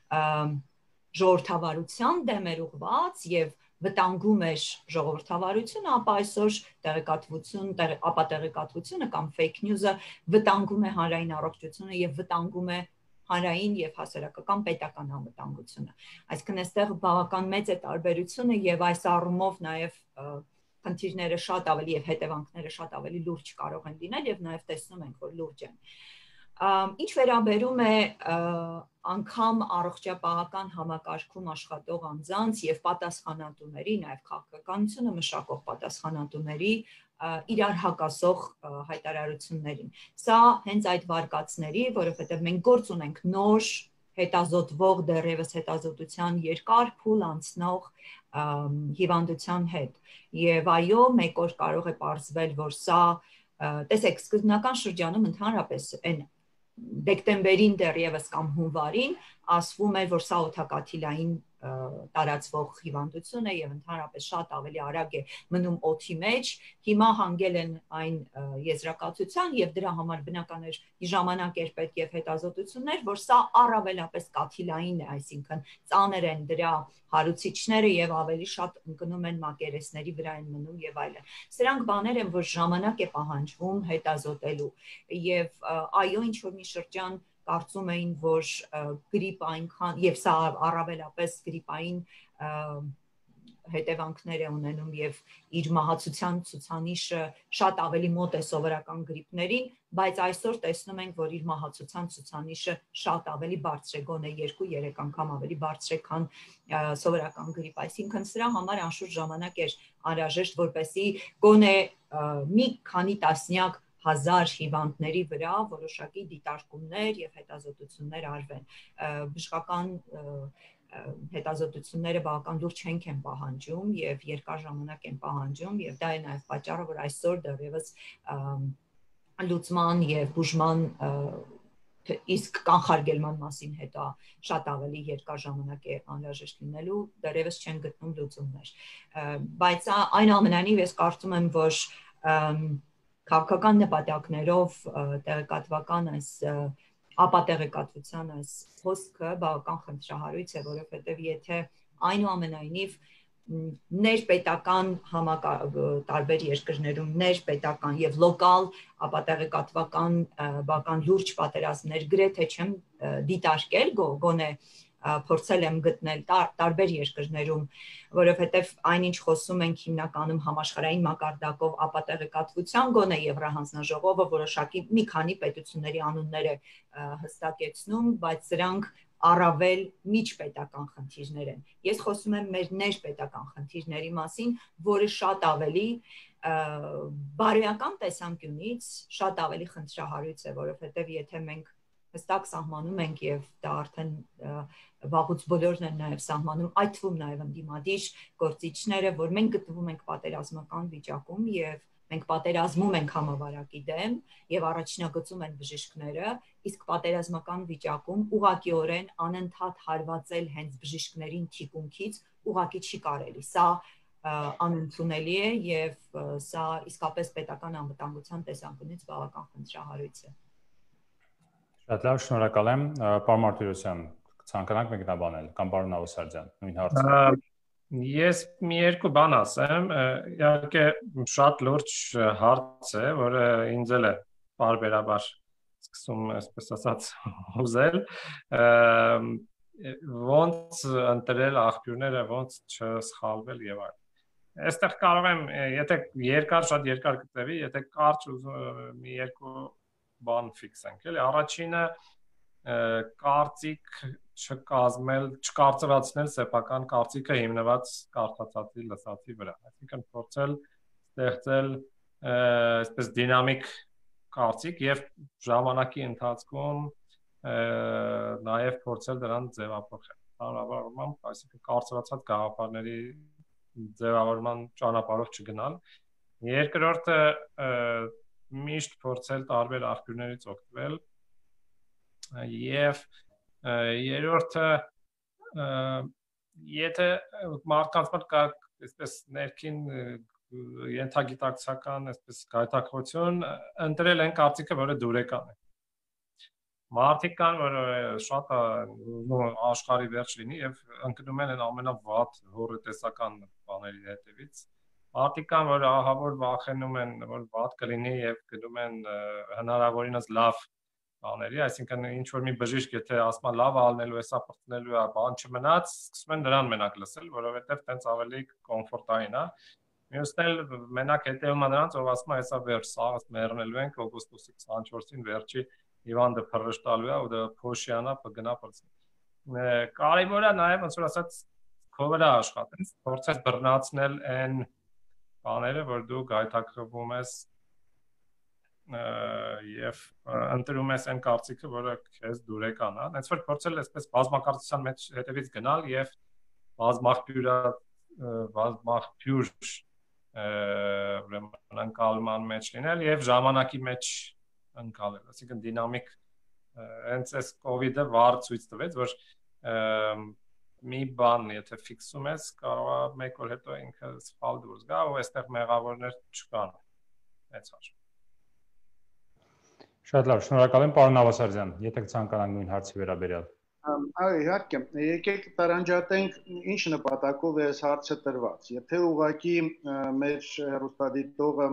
ժողովրդավարության դեմ էր ուղղված եւ վտանգում էր ժողովրդավարությունը, ապա այսօր տեղեկատվություն, ապատեղեկատվությունը կամ fake news-ը վտանգում է հանրային առողջությունը եւ վտանգում է հանրային եւ հասարակական պետական անվտանգությունը։ Այսինքն այստեղ բավական մեծ է տարբերությունը եւ այս առումով նաեւ խնդիրները շատ ավելի եւ հետևանքները շատ ավելի լուրջ կարող են լինել եւ նաեւ տեսնում ենք, որ լուրջ են։ Ինչ վերաբերում է անգամ առողջապահական համակարգում աշխատող անձանց եւ պատասխանատուների, նաեւ քաղաքականությունը մշակող պատասխանատուների իրար հակասող հայտարարություններին։ Սա հենց այդ վարկածների, որովհետեւ մենք գործ ունենք նոր հետազոտվող դեռևս հետազոտության երկար փուլ անցնող հիվանդության հետ։ Եվ այո, մեկ օր կարող է պարզվել, որ սա տեսեք, սկզբնական շրջանում ընդհանրապես այն դեկտեմբերին դեռևս կամ հունվարին ասվում էր, որ սա օդակաթիլային տարածվող հիվանդություն է եւ ընդհանրապես շատ ավելի արագ է մնում օդի մեջ, հիմա հանգել են այն եզրակացության եւ դրա համար բնական էր ժամանակ էր պետք եւ հետազոտություններ, որ սա առավելապես կաթիլային է, այսինքն ծանր են դրա հարուցիչները եւ ավելի շատ ընկնում են մակերեսների վրա են մնում եւ այլն։ Սրանք բաներ են, որ ժամանակ է պահանջվում հետազոտելու եւ այո, ինչ որ մի շրջան կարծում էին, որ գրիպ այնքան եւ սա առավելապես գրիպային հետևանքներ է ունենում եւ իր մահացության ցուցանիշը շատ ավելի մոտ է սովորական գրիպներին, բայց այսօր տեսնում ենք, որ իր մահացության ցուցանիշը շատ ավելի բարձր է, գոնե երկու-երեք անգամ ավելի բարձր է, քան սովորական գրիպ, այսինքն սրա համար անշուշտ ժամանակ էր անհրաժեշտ, որպեսզի գոնե մի քանի տասնյակ հազար հիվանդների վրա որոշակի դիտարկումներ եւ հետազոտություններ արվեն։ Բժշկական հետազոտությունները բավական լուրջ հենք են պահանջում եւ երկար ժամանակ են պահանջում եւ դա է նաեւ պատճառը, որ այսօր դեռևս լուծման եւ բուժման իսկ կանխարգելման մասին հետո շատ ավելի երկար ժամանակ է անհրաժեշտ լինելու, դեռևս չեն գտնում լուծումներ։ Բայց այնուամենայնիվ ես կարծում եմ, որ քաղաքական նպատակներով տեղեկատվական այս ապատեղեկատվության այս խոսքը բավական խնդրահարույց է, որովհետև եթե այնուամենայնիվ ներպետական տարբեր երկրներում ներպետական եւ լոկալ ապատեղեկատվական բավական լուրջ պատերազմներ գրեթե չեմ դիտարկել, գոնե փորձել եմ գտնել տարբեր երկրներում, որովհետև այնինչ խոսում ենք հիմնականում համաշխարհային մակարդակով ապատեղեկատվության, գոնե Եվրահանձնաժողովը որոշակի մի քանի պետությունների անուններ է հստակեցնում, բայց սրանք առավել միջպետական խնդիրներ են։ Ես խոսում եմ մեր ներպետական խնդիրների մասին, որը շատ ավելի բարոյական տեսանկյունից շատ ավելի խնդրահարույց է, որովհետև եթե մենք հստակ սահմանում ենք եւ դա արդեն վաղուց բոլորն են նաեւ սահմանում, այդ թվում նաեւ ընդդիմադիր գործիչները, որ մենք գտնվում ենք պատերազմական վիճակում եւ մենք պատերազմում ենք համավարակի դեմ եւ առաջնագծում են բժիշկները, իսկ պատերազմական վիճակում ուղղակիորեն անընդհատ հարվածել հենց բժիշկներին թիկունքից ուղղակի չի կարելի։ Սա անընդունելի է եւ սա իսկապես պետական անվտանգության տեսանկյունից բավական խնդրահարույց է։ Շատ լավ, շնորհակալ եմ, պարոն Մարտիրոսյան, ցանկանաք մեկնաբանել կամ պարոն Նավոսարդյան, նույն հարցը։ Ես մի երկու բան ասեմ, իհարկե շատ լուրջ հարց է, որը ինձ էլ է բարբերաբար սկսում, այսպես ասած, ուզել, ոնց ընտրել աղբյուրները, ոնց չսխալվել եւ այլն։ Այստեղ կարող եմ, եթե երկար, շատ երկար կտևի, եթե կարճ մի երկու բան ֆիքսենք, էլի, առաջինը կարծիք չկազմել, չկարծրացնել սեփական կարծիքը հիմնված կարծացածի լսածի վրա, այսինքն փորձել ստեղծել այսպես դինամիկ կարծիք եւ ժամանակի ընթացքում նաեւ փորձել դրան ձևափոխել։ Հանրաբարությամբ, այսինքն կարծրացած գաղափարների ձևավորման ճանապարհով չգնալ։ Երկրորդը միշտ փորձել տարբեր աղբյուրներից օգտվել եւ երրորդը եթե մարդկանց մոտ կա այսպես ներքին ենթագիտակցական այսպես գայթակղություն, ընտրել են կարծիքը, որը դուրեկան է։ Մարդիկ կան, որ շատ աշխարհի վերջ լինի եւ ընկնում են այն ամենավատ հորետեսական բաների հետևից։ Մարդիկ կան, որ ահավոր վախենում են, որ վատ կլինի եւ գնում են հնարավորինս լավ բաների, այսինքն ինչ որ մի բժիշկ եթե ասում է լավ ալնելու է, սա բրտնելու է, բան չմնաց, սկսում են նրան մենակ լսել, որովհետեւ տենց ավելի կոմֆորտային է։ Մյուսն էլ մենակ հետևում է նրանց, ով ասում է, հեսա վերջ, սա մեռնելու ենք օգոստոսի քսանչորսին վերջի Իվան դը փռշտալու է ու դա փոշյանա պգնա պրծնի։ Կարևորը նաև ոնց որ ասած քո վրա աշխատես, փորձես բռնացնել այն բաները, որ դու գայթակղվում ես եւ ընտրում ես այն կարծիքը, որը քեզ դուրեկան է։ Հենց որ փորձել այսպես բազմակարծության մեջ հետևից գնալ եւ բազմախբյուրա բազմախբյուր ուրեմն անկալման մեջ լինել եւ ժամանակի մեջ ընկալել, այսինքն դինամիկ հենց այս կովիդը վառ ցույց տվեց, որ մի բան եթե ֆիքսում ես, կարող է մեկ օր հետո ինքը սխալ դուրս գա, ու այստեղ մեղավորներ չկան։ Այս հարցը։ Շատ լավ, շնորհակալ եմ պարոն Ավասարյան, եթե ցանկանաք նույն հարցի վերաբերյալ։ Այո, իհարկե, եկեք տարանջատենք ինչ նպատակով է այս հարցը տրված։ Եթե ուղղակի մեր հեռուստադիտողը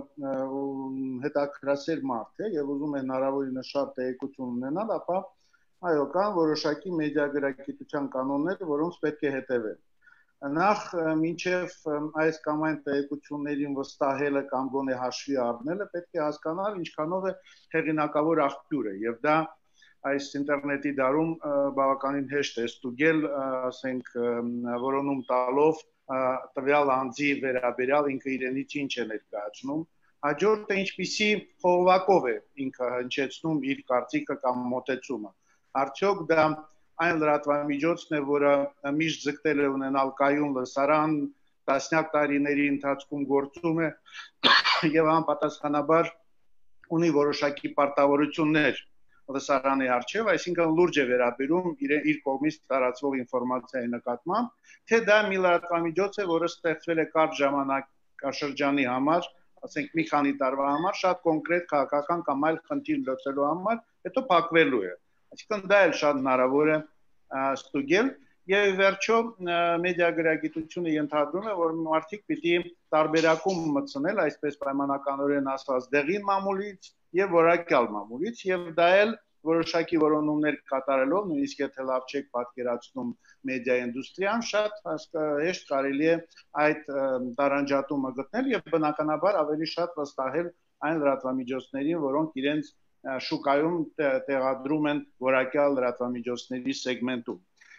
հետաքրքրասեր մարդ է եւ ուզում է հնարավորինս շատ տեղեկություն ունենալ, ապա այո, կան որոշակի մեդիագրագիտության կանոններ, որոնց պետք է հետևել։ Նախ մինչև այս կամ այն տեղեկություններին վստահելը կամ գոնե հաշվի առնելը պետք է հասկանալ ինչքանով է հեղինակավոր աղբյուրը եւ դա այս ինտերնետի դարում բավականին հեշտ է ստուգել, ասենք, որոնում տալով տվյալ անձի վերաբերյալ ինքը իրենից ինչ է ներկայացնում, հաջորդը ինչպիսի խողովակով է ինքը հնչեցնում իր կարծիքը կամ մոտեցումը։ Արդյոք դա այն լրատվամիջոցն է, որը միշտ ձգտել է ունենալ կայուն լսարան, տասնյակ տարիների ընթացքում գործում է եւ անպատասխանաբար ունի որոշակի պարտավորություններ լսարանի առջև, այսինքն լուրջ է վերաբերում իր իր կողմից տարածվող ինֆորմացիայի նկատմամբ, թե դա մի լրատվամիջոց է, որը ստեղծվել է կարճ ժամանակաշրջանի համար, ասենք մի քանի տարվա համար, շատ կոնկրետ քաղաքական կամ այլ խնդիր լուծելու համար, հետո փակվելու է։ Այսինքն դա էլ շատ հնարավոր է ստուգել եւ վերջո մեդիագրագիտությունը ենթադրում է, որ մարդիկ պիտի տարբերակում մտցնել, այսպես պայմանականորեն ասած, դեղին մամուլից եւ որակյալ մամուլից եւ դա էլ որոշակի որոնումներ կատարելով, նույնիսկ եթե լավ չեք պատկերացնում մեդիա ինդուստրիան, շատ հեշտ կարելի է այդ տարանջատումը գտնել եւ բնականաբար ավելի շատ վստահել այն լրատվամիջոցներին, որոնք իրենց շուկայում տեղադրում են որակյալ լրատվամիջոցների սեգմենտում։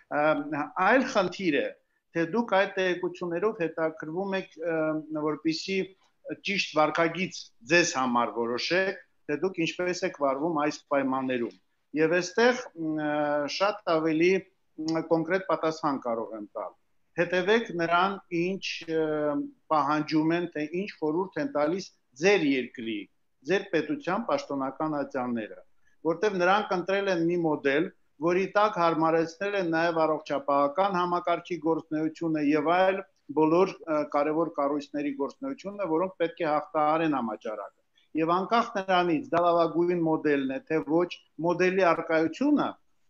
Այլ խնդիր է, թե դուք այդ տեղեկություններով հետաքրվում եք, որպեսզի ճիշտ վարքագիծ ձեզ համար որոշեք, թե դուք ինչպես եք վարվում այս պայմաններում։ Եվ այստեղ շատ ավելի կոնկրետ պատասխան կարող եմ տալ։ Հետևեք նրան, ինչ պահանջում են, թե ինչ խորհուրդ են տալիս ձեր երկրի, ձեր պետության պաշտոնական ատյանները, որտեղ նրանք ընտրել են մի մոդել, որի տակ հարմարեցնել են նաև առողջապահական համակարգի գործունեությունը եւ այլ բոլոր կարևոր կառույցների գործունեությունը, որոնք պետք է հաղթահարեն համաճարակը։ Եվ անկախ նրանից դա լավագույն մոդելն է, թե ոչ մոդելի արկայությունը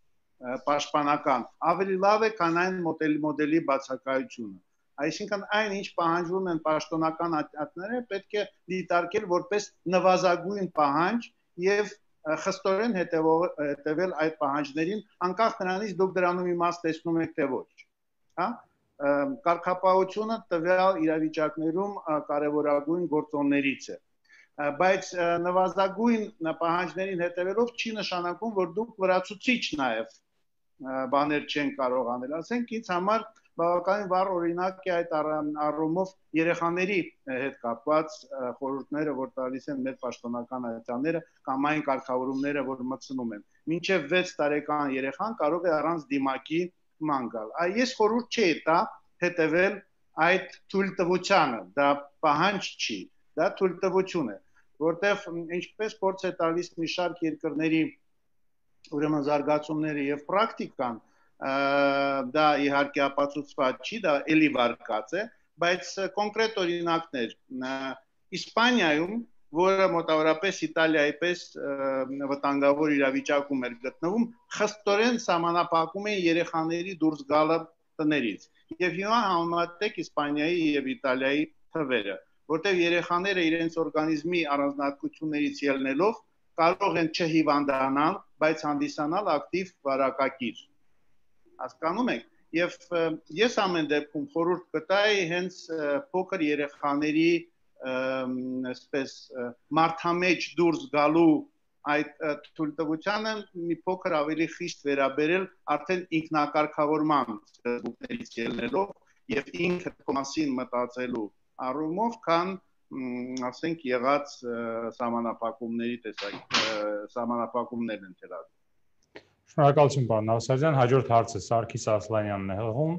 պաշտպանական ավելի լավ է, քան այն մոդելի մոդելի բացակայությունը։ Այսինքն այն ինչ պահանջվում են պաշտոնական ատյանները, պետք է դիտարկել որպես նվազագույն պահանջ եւ խստորեն հետևել այդ պահանջներին, անկախ նրանից դուք դրանում իմաստ տեսնում եք թե ոչ։ Հա կարգապահությունը տվյալ իրավիճակներում կարևորագույն գործոններից է։ Բայց նվազագույն պահանջներին հետևելով չի նշանակում, որ դուք վրացուցիչ նաև բաներ չեն կարող անել։ Ասենք ինձ համար բավականին վառ օրինակ է այդ առումով երեխաների հետ կապված խորհուրդները, որ տալիս են մեր պաշտոնական այցանները կամ այն կարգավորումները, որ մտցնում են։ Մինչև վեց տարեկան երեխան կարող է առանց դիմակի ման գալ։ Այ ես խորհուրդ չէի տա հետևել այդ թույլտվությանը, դա պահանջ չի, դա թույլտվություն է, որտեղ ինչպես փորձ է տալիս մի շարք երկրների ուրեմն զարգացումները եւ պրակտիկան, դա իհարկե ապացուցված չի, դա էլի վարկած է, բայց կոնկրետ օրինակներ Իսպանիայում, որը մոտավորապես Իտալիայի պես վտանգավոր իրավիճակում էր գտնվում, խստորեն սահմանափակում են երեխաների դուրս գալը տներից։ Եվ հիմա համեմատեք Իսպանիայի եւ Իտալիայի թվերը, որտեղ երեխաները իրենց օրգանիզմի առանձնահատկություններից ելնելով կարող են չհիվանդանալ, բայց հանդիսանալ ակտիվ վարակակիր։ Հասկանում եք, եւ ես ամեն դեպքում խորհուրդ կտայի հենց փոքր երեխաների այսպես մարդամեջ դուրս գալու այդ թույլտվությանը մի փոքր ավելի խիստ վերաբերել արդեն ինքնակարգավորման սկզբունքներից ելնելով եւ ինքը մասին մտածելու առումով, քան ասենք եղած սահմանափակումների տեսակ սահմանափակումներն են թելադրում։ Շնորհակալություն, պարոն Նավասարդյան, հաջորդ հարցը Սարգիս Ասլանյանն է հղում։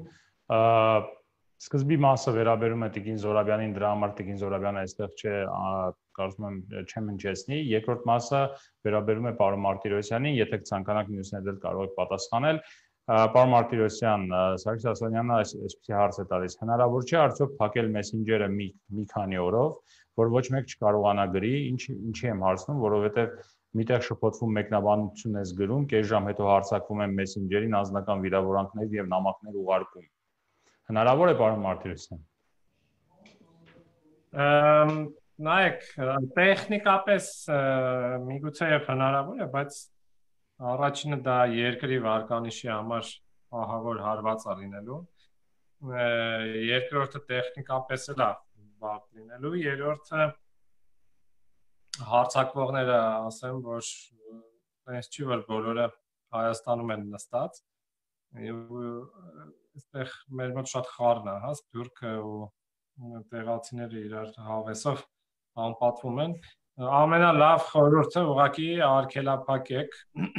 Սկզբի մասը վերաբերում է Տիկին Զորաբյանին, դրա համար Տիկին Զորաբյանը այստեղ չէ, կարծում եմ չեմ հնչեցնի։ Երկրորդ մասը վերաբերում է պարոն Մարտիրոսյանին, եթե ցանկանաք մյուսներդ էլ կարող եք պատասխանել։ Պարոն Մարտիրոսյան, Սարգիս Ասլանյանը այսպեսի հարց է տալիս. հնարավոր չէ արդյոք փակել մեսենջերը մի մի քանի օրով, որ ոչ մեկ չկարողանա գրի, ինչի եմ հարցնում, որովհետև միտեղ շփոթվում մեկնաբանություն ես գրում, կես ժամ հետո հարձակվում են մեսենջերին անձնական վիրավորանքներ եւ նամակներ ուղարկում։ Հնարավոր է, պարոն Մարտիրոսյան։ Նայեք, տեխնիկապես միգուցե եւ հնարավոր է, բայց առաջինը դա երկրի վարկանիշի համար ահավոր հարված է լինելու։ Երկրորդը տեխնիկապես էլ է վատ լինելու, երրորդը հարցակվողները ասեմ, որ այնպես չի, որ բոլորը Հայաստանում են նստած եւ այստեղ մեր մոտ շատ խառն է, հա, Սփյուռքը ու տեղացիները իրար հավեսով անպատվում են։ Ամենալավ խորհուրդը ուղղակի արգելափակեք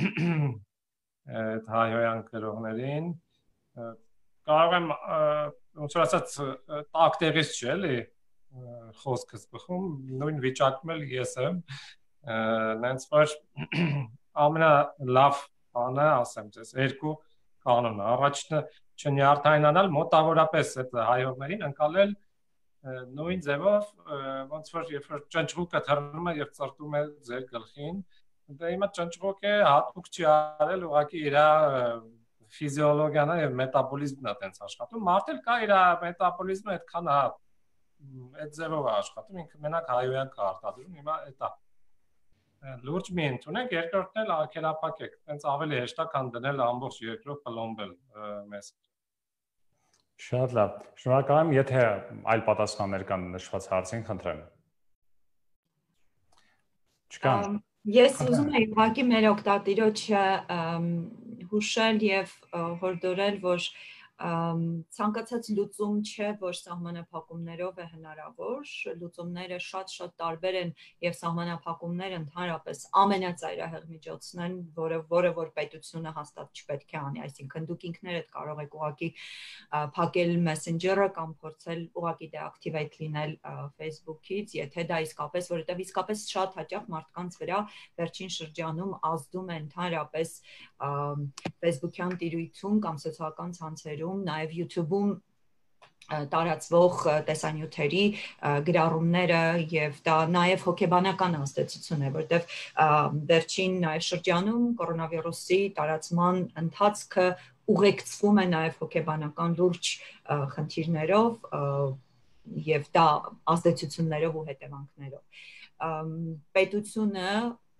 այդ հայհոյան գրողներին։ Կարող եմ ոնց որ ասած տակ տեղից չէ, էլի խոսքս բխում, նույն վիճակում էլ ես եմ, նենց որ ամենալավ բանը, ասեմ ձեզ, երկու կանոն է։ Առաջինը չնյարդայնանալ, մոտավորապես այդ հայողներին ընկալել նույն ձևով, ոնց որ երբ որ ճնճղուկը թռնում է եւ ծրտում է ձեր գլխին, դա հիմա ճնճղուկը հատուկ չի արել, ուղղակի իր ֆիզիոլոգիան եւ մետաբոլիզմն է տենց աշխատում, մարդը կա իր մետաբոլիզմը այդքան է այդ ձևով է աշխատում, ինքը մենակ հայոյան կարտադրում, հիմա էտա լուրջ մի ընդունեք, երկրորդն էլ արգելափակեք, տենց ավելի հեշտ է, քան դնել ամբողջ երկրով պլոմբել մեզ։ Շատ լավ, շնորհակալ եմ, եթե այլ պատասխաններ կան նշված հարցին, խնդրեմ։ Չկան։ Ես ուզում եմ ուղղակի մեր օգտատիրոջը հուշել եւ հորդորել, որ ցանկացած լուծում չէ, որ սահմանափակումներով է հնարավոր, լուծումները շատ-շատ տարբեր են եւ սահմանափակումները ընդհանրապես ամենածայրահեղ միջոցն են, որը որը որ պետությունը հաստատ չպետք է անի, այսինքն դուք ինքներդ կարող եք ուղղակի փակել Messenger-ը կամ փորձել ուղղակի deactivate լինել Facebook-ից, եթե դա իսկապես, որովհետեւ իսկապես շատ հաճախ մարդկանց վրա վերջին շրջանում ազդում է ընդհանրապես Facebook-յան տիրույթում կամ սոցիալական ցանցերում, նաև YouTube-ում տարածվող տեսանյութերի գրառումները եւ դա նաև հոգեբանական ազդեցություն է, որտեղ վերջին նաև շրջանում կորոնավիրուսի տարածման ընթացքը ուղեկցվում է նաև հոգեբանական լուրջ խնդիրներով եւ դա ազդեցություններով ու հետևանքներով։ Պետությունը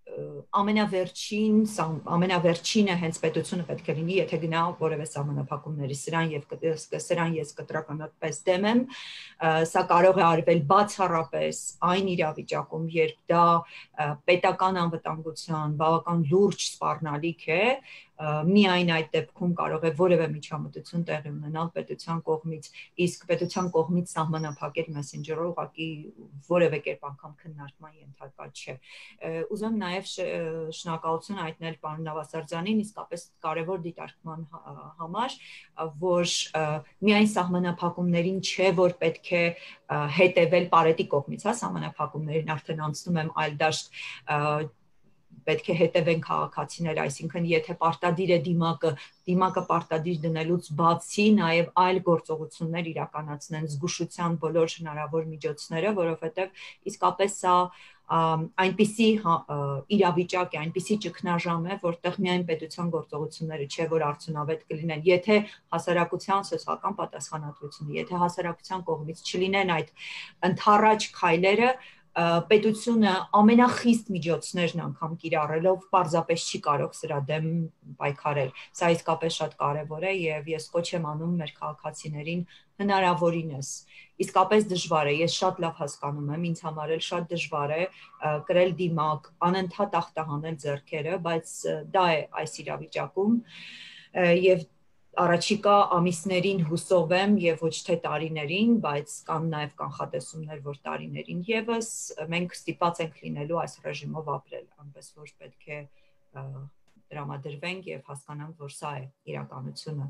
ամենավերջին, ամենավերջինը հենց պետությունը պետք է լինի, եթե գնա որևէ սահմանափակումների սրան եւ սրան ես կտրականապես դեմ եմ, սա կարող է արվել բացառապես այն իրավիճակում, երբ դա պետական անվտանգության բավական լուրջ սպառնալիք է, միայն այդ դեպքում կարող է որևէ միջամտություն տեղի ունենալ պետության կողմից, իսկ պետության կողմից սահմանափակել մեսենջերը ուղղակի որևէ կերպ անգամ քննարկման ենթակա չէ։ Ուզում նաև շնորհակալություն հայտնել պարոն Նավասարդյանին իսկապես կարևոր դիտարկման համար, որ միայն սահմանափակումներին չէ, որ պետք է հետևել Պարետի կողմից, հա, սահմանափակումներին արդեն անցնում եմ այլ դաշտ, պետք է հետևեն քաղաքացիները, այսինքն եթե պարտադիր է դիմակը, դիմակը պարտադիր դնելուց բացի նաև այլ գործողություններ իրականացնեն զգուշության բոլոր հնարավոր միջոցները, որովհետև իսկապես սա այնպիսի իրավիճակ է, այնպիսի ճգնաժամ է, որտեղ միայն պետության գործողությունները չէ, որ արդյունավետ կլինեն, եթե հասարակության սոցիալական պատասխանատվությունը, եթե հասարակության կողմից չլինեն այդ ընդառաջ քայլերը, պետությունը ամենախիստ միջոցներն անգամ կիրառելով պարզապես չի կարող սրա դեմ պայքարել։ Սա իսկապես շատ կարևոր է եւ ես կոչ եմ անում մեր քաղաքացիներին հնարավորինս։ Իսկապես դժվար է, ես շատ լավ հասկանում եմ, ինձ համար էլ շատ դժվար է կրել դիմակ, անընդհատ ախտահանել ձեռքերը, բայց դա է այս իրավիճակում եւ առաջիկա ամիսներին հուսով եմ եւ ոչ թե տարիներին, բայց կան նաեւ կանխատեսումներ, որ տարիներին եւս մենք ստիպված ենք լինելու այս ռեժիմով ապրել, այնպես որ պետք է տրամադրվենք եւ հասկանանք, որ սա է իրականությունը։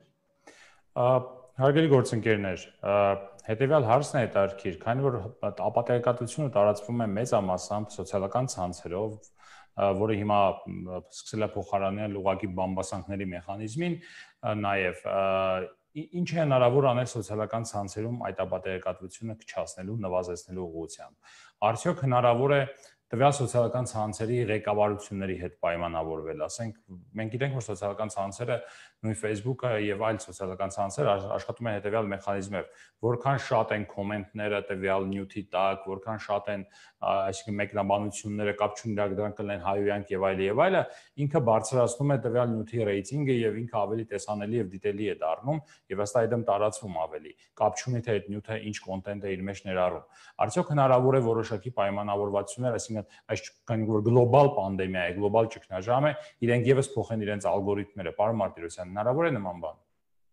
Հարգելի գործընկերներ, հետեւյալ հարցն է հետաքրքիր, քանի որ ապատեգատությունը տարածվում է մեծամասամբ սոցիալական ցանցերով, որը հիմա սկսել է փոխարինել ուղղակի բամբասանքների մեխանիզմին, նաև ինչ է հնարավոր անել սոցիալական ցանցերում այդ ապատեգատությունը քչացնելու, նվազեցնելու ուղղությամբ։ Արդյոք հնարավոր է տվյալ սոցիալական ցանցերի ղեկավարությունների հետ պայմանավորվել, ասենք, մենք գիտենք, որ սոցիալական ցանցերը, նույն Facebook-ը եւ այլ սոցիալական ցանցեր աշխատում են հետեւյալ մեխանիզմով, որքան շատ են կոմենտները տվյալ նյութի տակ, որքան շատ են, այսինքն մեկնաբանությունները կապ չունի դրանք կլինեն հայոյանք եւ այլ եւ այլը, ինքը բարձրացնում է տվյալ նյութի ռեյտինգը եւ ինքը ավելի տեսանելի եւ դիտելի է դառնում եւ ըստ այդմ տարածվում ավելի։ Կապ չունի թե այդ նյութը ինչ կոնտենտ է իր մեջ ներառում։ Արդյոք հնարավոր է որոշակի պայմանավորվածություններ, այսինքն այս քանի որ գլոբալ պանդեմիա է, գլոբալ ճգնաժամ է, իրենք եւս փոխեն իրենց ալգորիթմները, պարոն Մարտիրոսյան, հնարավոր է նման բան։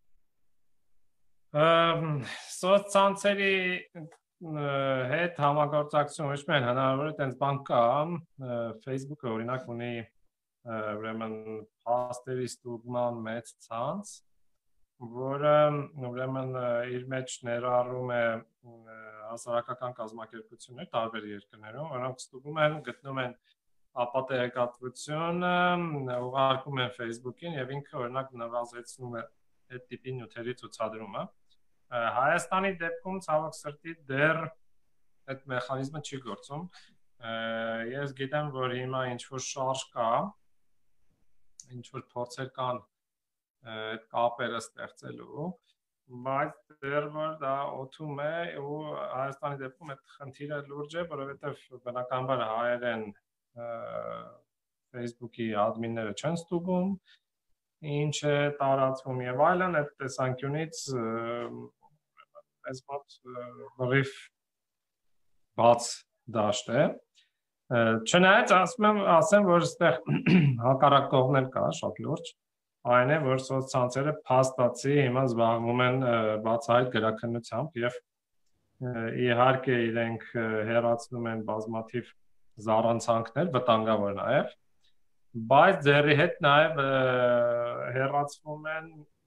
Սոցցանցերի հետ համագործակցություն ոչ միայն հնարավոր է, տենց բան կա, Facebook-ը օրինակ ունի ուրեմն փաստերի ստուգման մեծ ցանց, որը ուրեմն իր մեջ ներառում է հասարակական կազմակերպություններ տարբեր երկրներում, որոնք ստուգում են, գտնում են ապատեգատվությունը, ուղարկում են Facebook-ին եւ ինքը օրինակ նվազեցնում է այդ տիպի նյութերի ցուցադրումը։ Հայաստանի դեպքում ցավոք սրտի դեռ այդ մեխանիզմը չի գործում։ Ես գիտեմ, որ հիմա ինչ որ շարժ կա, ինչ որ փորձեր կան այդ կապերը ստեղծելու, բայց դեռ որ դա օթում է ու Հայաստանի դեպքում այդ խնդիրը լուրջ է, որովհետև բնականաբար հայերեն Facebook-ի admin-ները չեն ստուգում, ինչ է տարածվում եւ այլն, այդ տեսանկյունից այս մոտ լրիվ բաց դաշտ է։ Չնայած ասում եմ, ասեմ, որ այստեղ հակառակ կողմներ կա շատ լուրջ, այն է, որ սոցցանցերը փաստացի հիմա զբաղվում են բացահայտ գրաքննությամբ եւ իհարկե իրենք հեռացնում են բազմաթիվ զառանցանքներ, վտանգավոր նաեւ, բայց ձերի հետ նաեւ հեռացվում են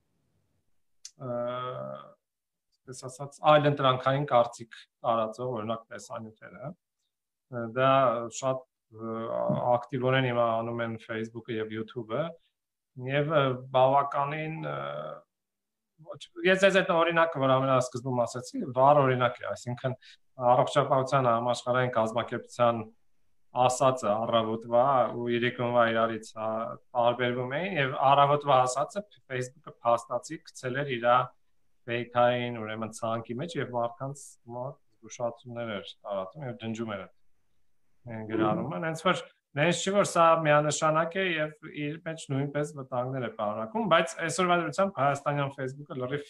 այսպես ասած այլ ընտրանքային կարծիք տարածող օրինակ տեսանյութերը, դա շատ ակտիվորեն հիմա անում են Facebook-ը եւ YouTube-ը եւ բավականին ես այս այդ օրինակը, որ ամենասկզբում ասացի, վառ օրինակ է, այսինքն առողջապահության համաշխարհային կազմակերպության ասածը առավոտվա ու երեկոյվա իրարից տարբերվում էին եւ առավոտվա ասածը Facebook-ը փաստացի գցել էր իր fake-ային ուրեմն ցանկի մեջ եւ մարդկանց մոտ զգուշացումներ էր տարածում եւ ջնջում էր գրառումը, հենց որ Նենց չի որ սա միանշանակ է եւ իր մեջ նույնպես վտանգներ է պարունակում, բայց այսօրվա դրությամբ Հայաստանյան Facebook-ը լրիվ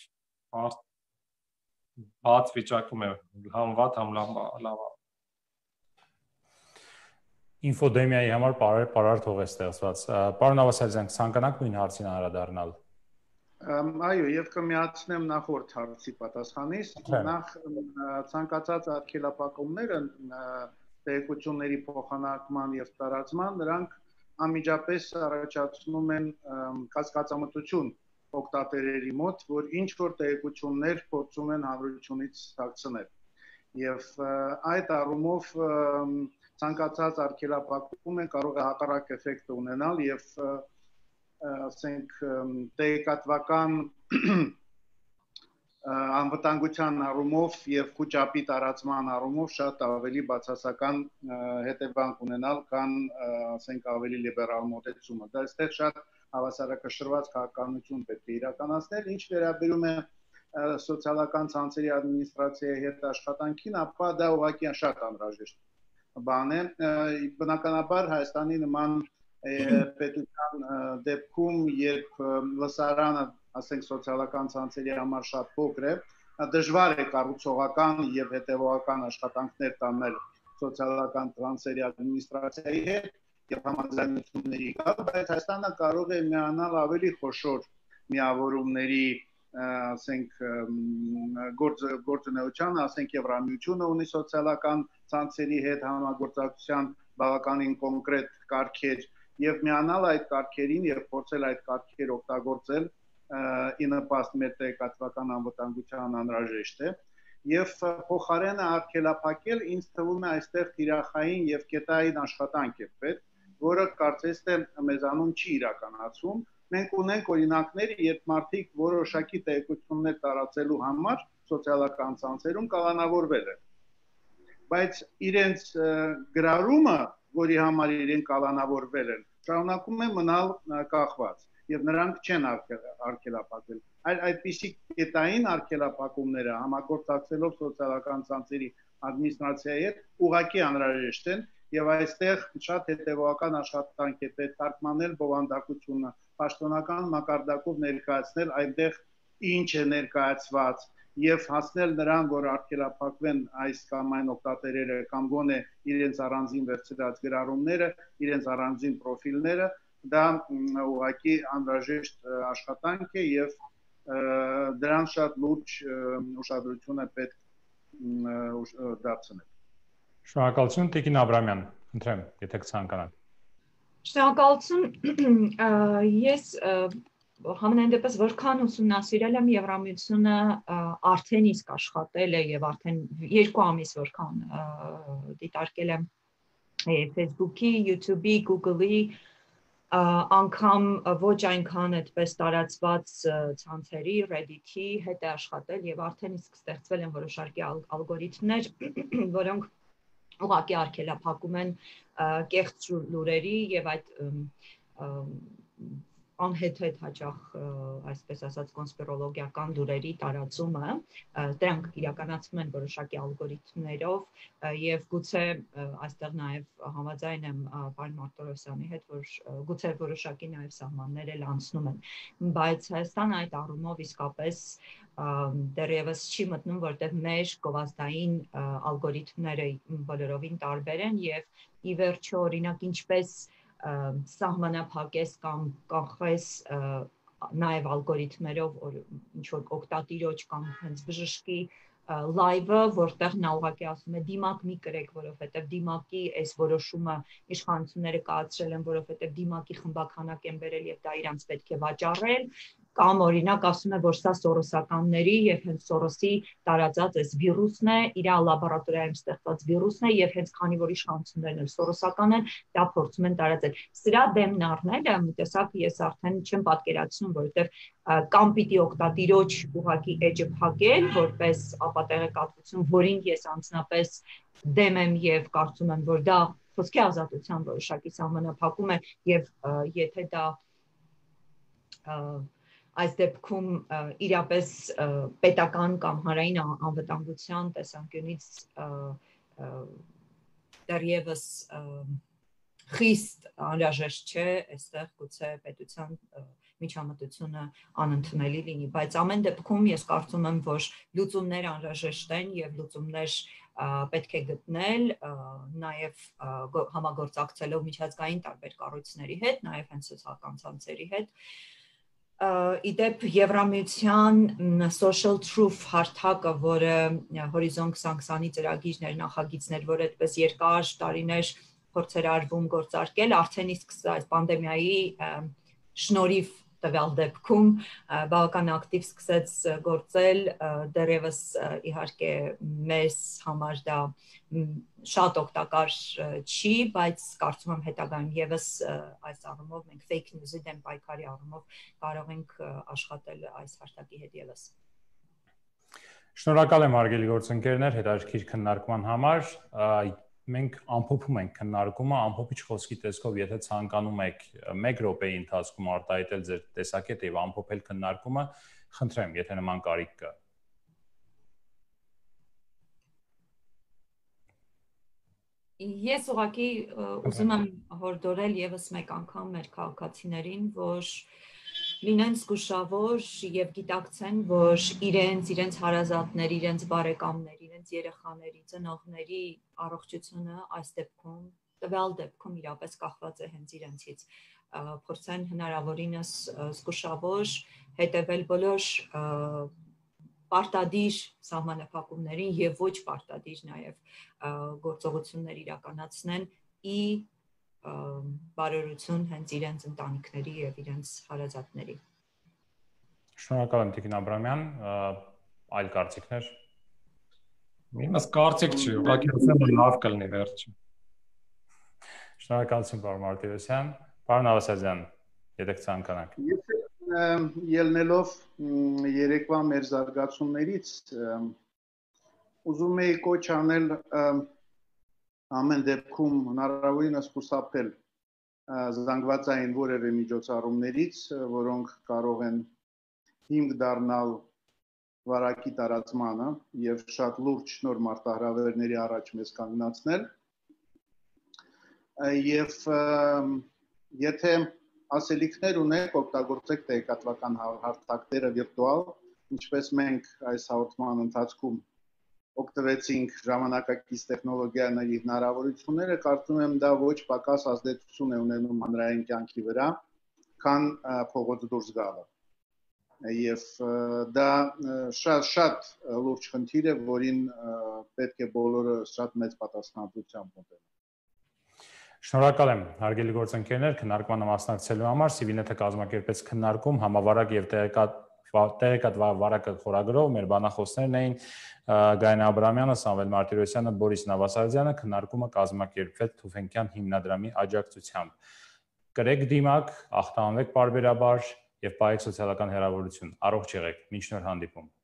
բաց վիճակում է, համ վատ, համ լավ։ Ինֆոդեմիայի համար պարարթող է ստեղծված։ Պարոն Ավասարյան, ցանկանաք նույն հարցին անդրադառնալ։ Այո, եւ կմիացնեմ նախորդ հարցի պատասխանից, նախ ցանկացած արգելափակումները տեղեկությունների փոխանակման եւ տարածման, նրանք անմիջապես առաջացնում են կասկածամտություն օգտատերերի մոտ, որ ինչ որ տեղեկություններ փորձում են հանրությունից ստացնել։ Եվ այդ առումով ցանկացած արգելափակում կարող է հակառակ էֆեկտ ունենալ եւ ասենք տեղեկատվական անվտանգության առումով եւ խոճապի տարածման առումով շատ ավելի բացասական հետևանք ունենալ, քան ասենք ավելի լիբերալ մոտեցումը։ Դա այստեղ շատ հավասարակշռված քաղաքականություն պետք է իրականացնել, ինչ վերաբերում է սոցիալական ցանցերի ադմինիստրացիայի հետ աշխատանքին, ապա դա ուղղակի շատ անհրաժեշտ բան է։ Բնականաբար Հայաստանի նման պետության դեպքում, երբ լսարանը, ասենք սոցիալական ցանցերի համար շատ փոքր է, դժվար է կառուցողական եւ հետեւողական աշխատանքներ տանել սոցիալական ցանցերի ադմինիստրացիայի հետ եւ համաձայնությունների գալ, բայց Հայաստանը կարող է միանալ ավելի խոշոր միավորումների, ասենք գործունեության, ասենք Եվրամիությունը ունի սոցիալական ցանցերի հետ համագործակցության բավականին կոնկրետ կարգեր եւ միանալ այդ կարգերին եւ փորձել այդ կարգեր օգտագործել ի նպաստ մեր տեղեկատվական անվտանգության անհրաժեշտ է եւ փոխարենը արգելափակել ինձ թվում է այստեղ թիրախային եւ կետային աշխատանք է պետք, որը կարծես թե մեզանում չի իրականացում։ Մենք ունենք օրինակներ, երբ մարդիկ որոշակի տեղեկություններ տարածելու համար սոցիալական ցանցերում կալանավորվել են, բայց իրենց գրառումը, որի համար իրենք կալանավորվել են, շարունակում է մնալ կախված եւ նրանք չեն արգելափակվել։ Այլ այդպիսի կետային արգելափակումները համագործակցելով սոցիալական ցանցերի ադմինիստրացիայի հետ ուղղակի անհրաժեշտ են եւ այստեղ շատ հետեւողական աշխատանք է պետք թարգմանել բովանդակությունը, պաշտոնական մակարդակով ներկայացնել այնտեղ ինչ է ներկայացված եւ հասնել նրան, որ արգելափակվեն այս կամ այն օգտատերերը կամ գոնե իրենց առանձին վերցրած գրառումները, իրենց առանձին պրոֆիլները, դա ուղղակի անհրաժեշտ աշխատանք է եւ դրան շատ լուրջ ուշադրություն է պետք դարձնել։ Շնորհակալություն Տիկին Աբրամյան, խնդրեմ, եթե կցանկանաք։ Շնորհակալություն, ես Համենայն դեպս որքան ուսումնասիրել եմ Եվրամիությունը արդեն իսկ աշխատել է եւ արդեն երկու ամիս որքան դիտարկել եմ Facebook-ի, YouTube-ի, Google-ի, անգամ ոչ այնքան այդպես տարածված ցանցերի, Reddit-ի հետ է աշխատել եւ արդեն իսկ ստեղծվել են որոշակի ալգորիթմներ, որոնք ուղղակի արգելափակում են կեղծ լուրերի եւ այդ անհեթեթ հաճախ այսպես ասած կոնսպիրոլոգիական լուրերի տարածումը, դրանք իրականացվում են որոշակի ալգորիթմներով եւ գուցե այստեղ նաեւ համաձայն եմ պարոն Մարտիրոսյանի հետ, որ գուցե որոշակի նաեւ սահմաններ էլ անցնում են, բայց Հայաստանը այդ առումով իսկապես դեռևս չի մտնում, որտեղ մեր գովազդային ալգորիթմները բոլորովին տարբեր են եւ ի վերջո օրինակ ինչպես սահմանափակես կամ կանխես նաև ալգորիթմերով ինչ որ օգտատիրոջ կամ հենց բժշկի լայվը, որտեղ նա ուղղակի ասում է դիմակ մի կրեք, որովհետև դիմակի այս որոշումը իշխանությունները կայացրել են, որովհետև դիմակի խմբականակ են բերել եւ դա իրանց պետք է վաճառել, կամ օրինակ ասում է, որ սա սորոսականների եւ հենց Սորոսի տարածած այս վիրուսն է, իր լաբորատորիայում ստեղծված վիրուսն է եւ հենց քանի որ իշխանություններն էլ սորոսական են, դա փորձում են տարածել։ Սրա դեմն առնելը մի տեսակ ես արդեն չեմ պատկերացնում, որովհետեւ կամ պիտի օգտատիրոջ ուղակի էջը փակել, որպես ապատեղեկատվություն, որին ես անձնապես դեմ եմ եւ կարծում եմ, որ դա խոսքի ազատության որոշակի սահմանափակում է եւ եթե դա այս դեպքում իրապես պետական կամ հանրային անվտանգության տեսանկյունից դեռևս խիստ անհրաժեշտ չէ, այստեղ գուցե պետության միջամտությունը անընդունելի լինի, բայց ամեն դեպքում ես կարծում եմ, որ լուծումներ անհրաժեշտ են եւ լուծումներ պետք է գտնել նաեւ համագործակցելով միջազգային տարբեր կառույցների հետ, նաեւ հենց սոցիալական ցանցերի հետ։ Իդեպ Եվրամիության Social Truth հարթակը, որը Horizon twenty twenty ծրագիրն էր, նախագիծներ, որ այդպես երկար տարիներ փորձեր արվում գործարկել, արդեն իսկ այս պանդեմիայի շնորհիվ տվյալ դեպքում բավական ակտիվ սկսեց գործել, դեռևս իհարկե մեզ համար դա շատ օգտակար չի, բայց կարծում եմ հետագայում եւս այս առումով մենք fake news-ի դեմ պայքարի առումով կարող ենք աշխատել այս հարթակի հետ եւս։ Շնորհակալ եմ հարգելի գործընկերներ հետաքրքիր քննարկման համար։ Մենք ամփոփում ենք քննարկումը, ամփոփիչ խոսքի տեսքով, եթե ցանկանում եք մեկ րոպեի ընթացքում արտահայտել ձեր տեսակետը եւ ամփոփել քննարկումը, խնդրեմ, եթե նման կարիք կա։ Ես ուղղակի ուզում եմ հորդորել եւս մեկ անգամ մեր քաղաքացիներին, որ լինեն զգուշավոր եւ գիտակցեն, որ իրենց, իրենց հարազատների, իրենց բարեկամների, իրենց երեխաների, ծնողների առողջությունը այս դեպքում, տվյալ դեպքում իրապես կախված է հենց իրենցից։ Փորձեն հնարավորինս զգուշավոր հետևել բոլոր պարտադիր սահմանափակումներին եւ ոչ պարտադիր նաեւ գործողություններ իրականացնեն ի բարօրություն հենց իրենց ընտանիքների եւ իրենց հարազատների։ Շնորհակալ եմ Տիկին Աբրամյան, այլ կարծիքներ։ Ինձ կարծիք չի, ուղղակի ասեմ որ լավ կլինի վերջը։ Շնորհակալություն պարոն Մարտիրոսյան, պարոն Ավասարյան, եթե ցանկանաք։ Ելնելով երեկվա մեր զարգացումներից ուզում եի կոչ անել ամեն դեպքում հնարավորինս խուսափել զանգվածային որևէ միջոցառումներից, որոնք կարող են հիմք դառնալ վարակի տարածմանը եւ շատ լուրջ նոր մարտահրավերների առաջ մեզ կանգնացնել։ Եվ եթե ասելիքներ ունեք, օգտագործեք տեղեկատվական հարթակները վիրտուալ, ինչպես մենք այս հաղորդման ընթացքում օգտվեցինք ժամանակակից տեխնոլոգիաների հնարավորությունները, կարծում եմ դա ոչ պակաս ազդեցություն է ունենում հանրային կյանքի վրա, քան փողոց դուրս գալը։ Եվ դա շատ շատ լուրջ խնդիր է, որին պետք է բոլորը շատ մեծ պատասխանատվությամբ մոտենան։ Շնորհակալ եմ հարգելի գործընկերներ քննարկմանը մասնակցելու համար, Սիվինեթը կազմակերպեց քննարկում համավարակ եւ տեղեկատ տեղեկատ վարակը խորագրով մեր բանախոսներն էին Գայանե Աբրամյանը, Սամվել Մարտիրոսյանը, Բորիս Նավասարդյանը, քննարկումը կազմակերպվեց Թուֆենկյան հիմնադրամի աջակցությամբ։ Կրեք դիմակ, ախտանվեք պարբերաբար եւ պահեք սոցիալական հեռավորություն։ Առողջ եղեք, մինչ նոր հանդիպում։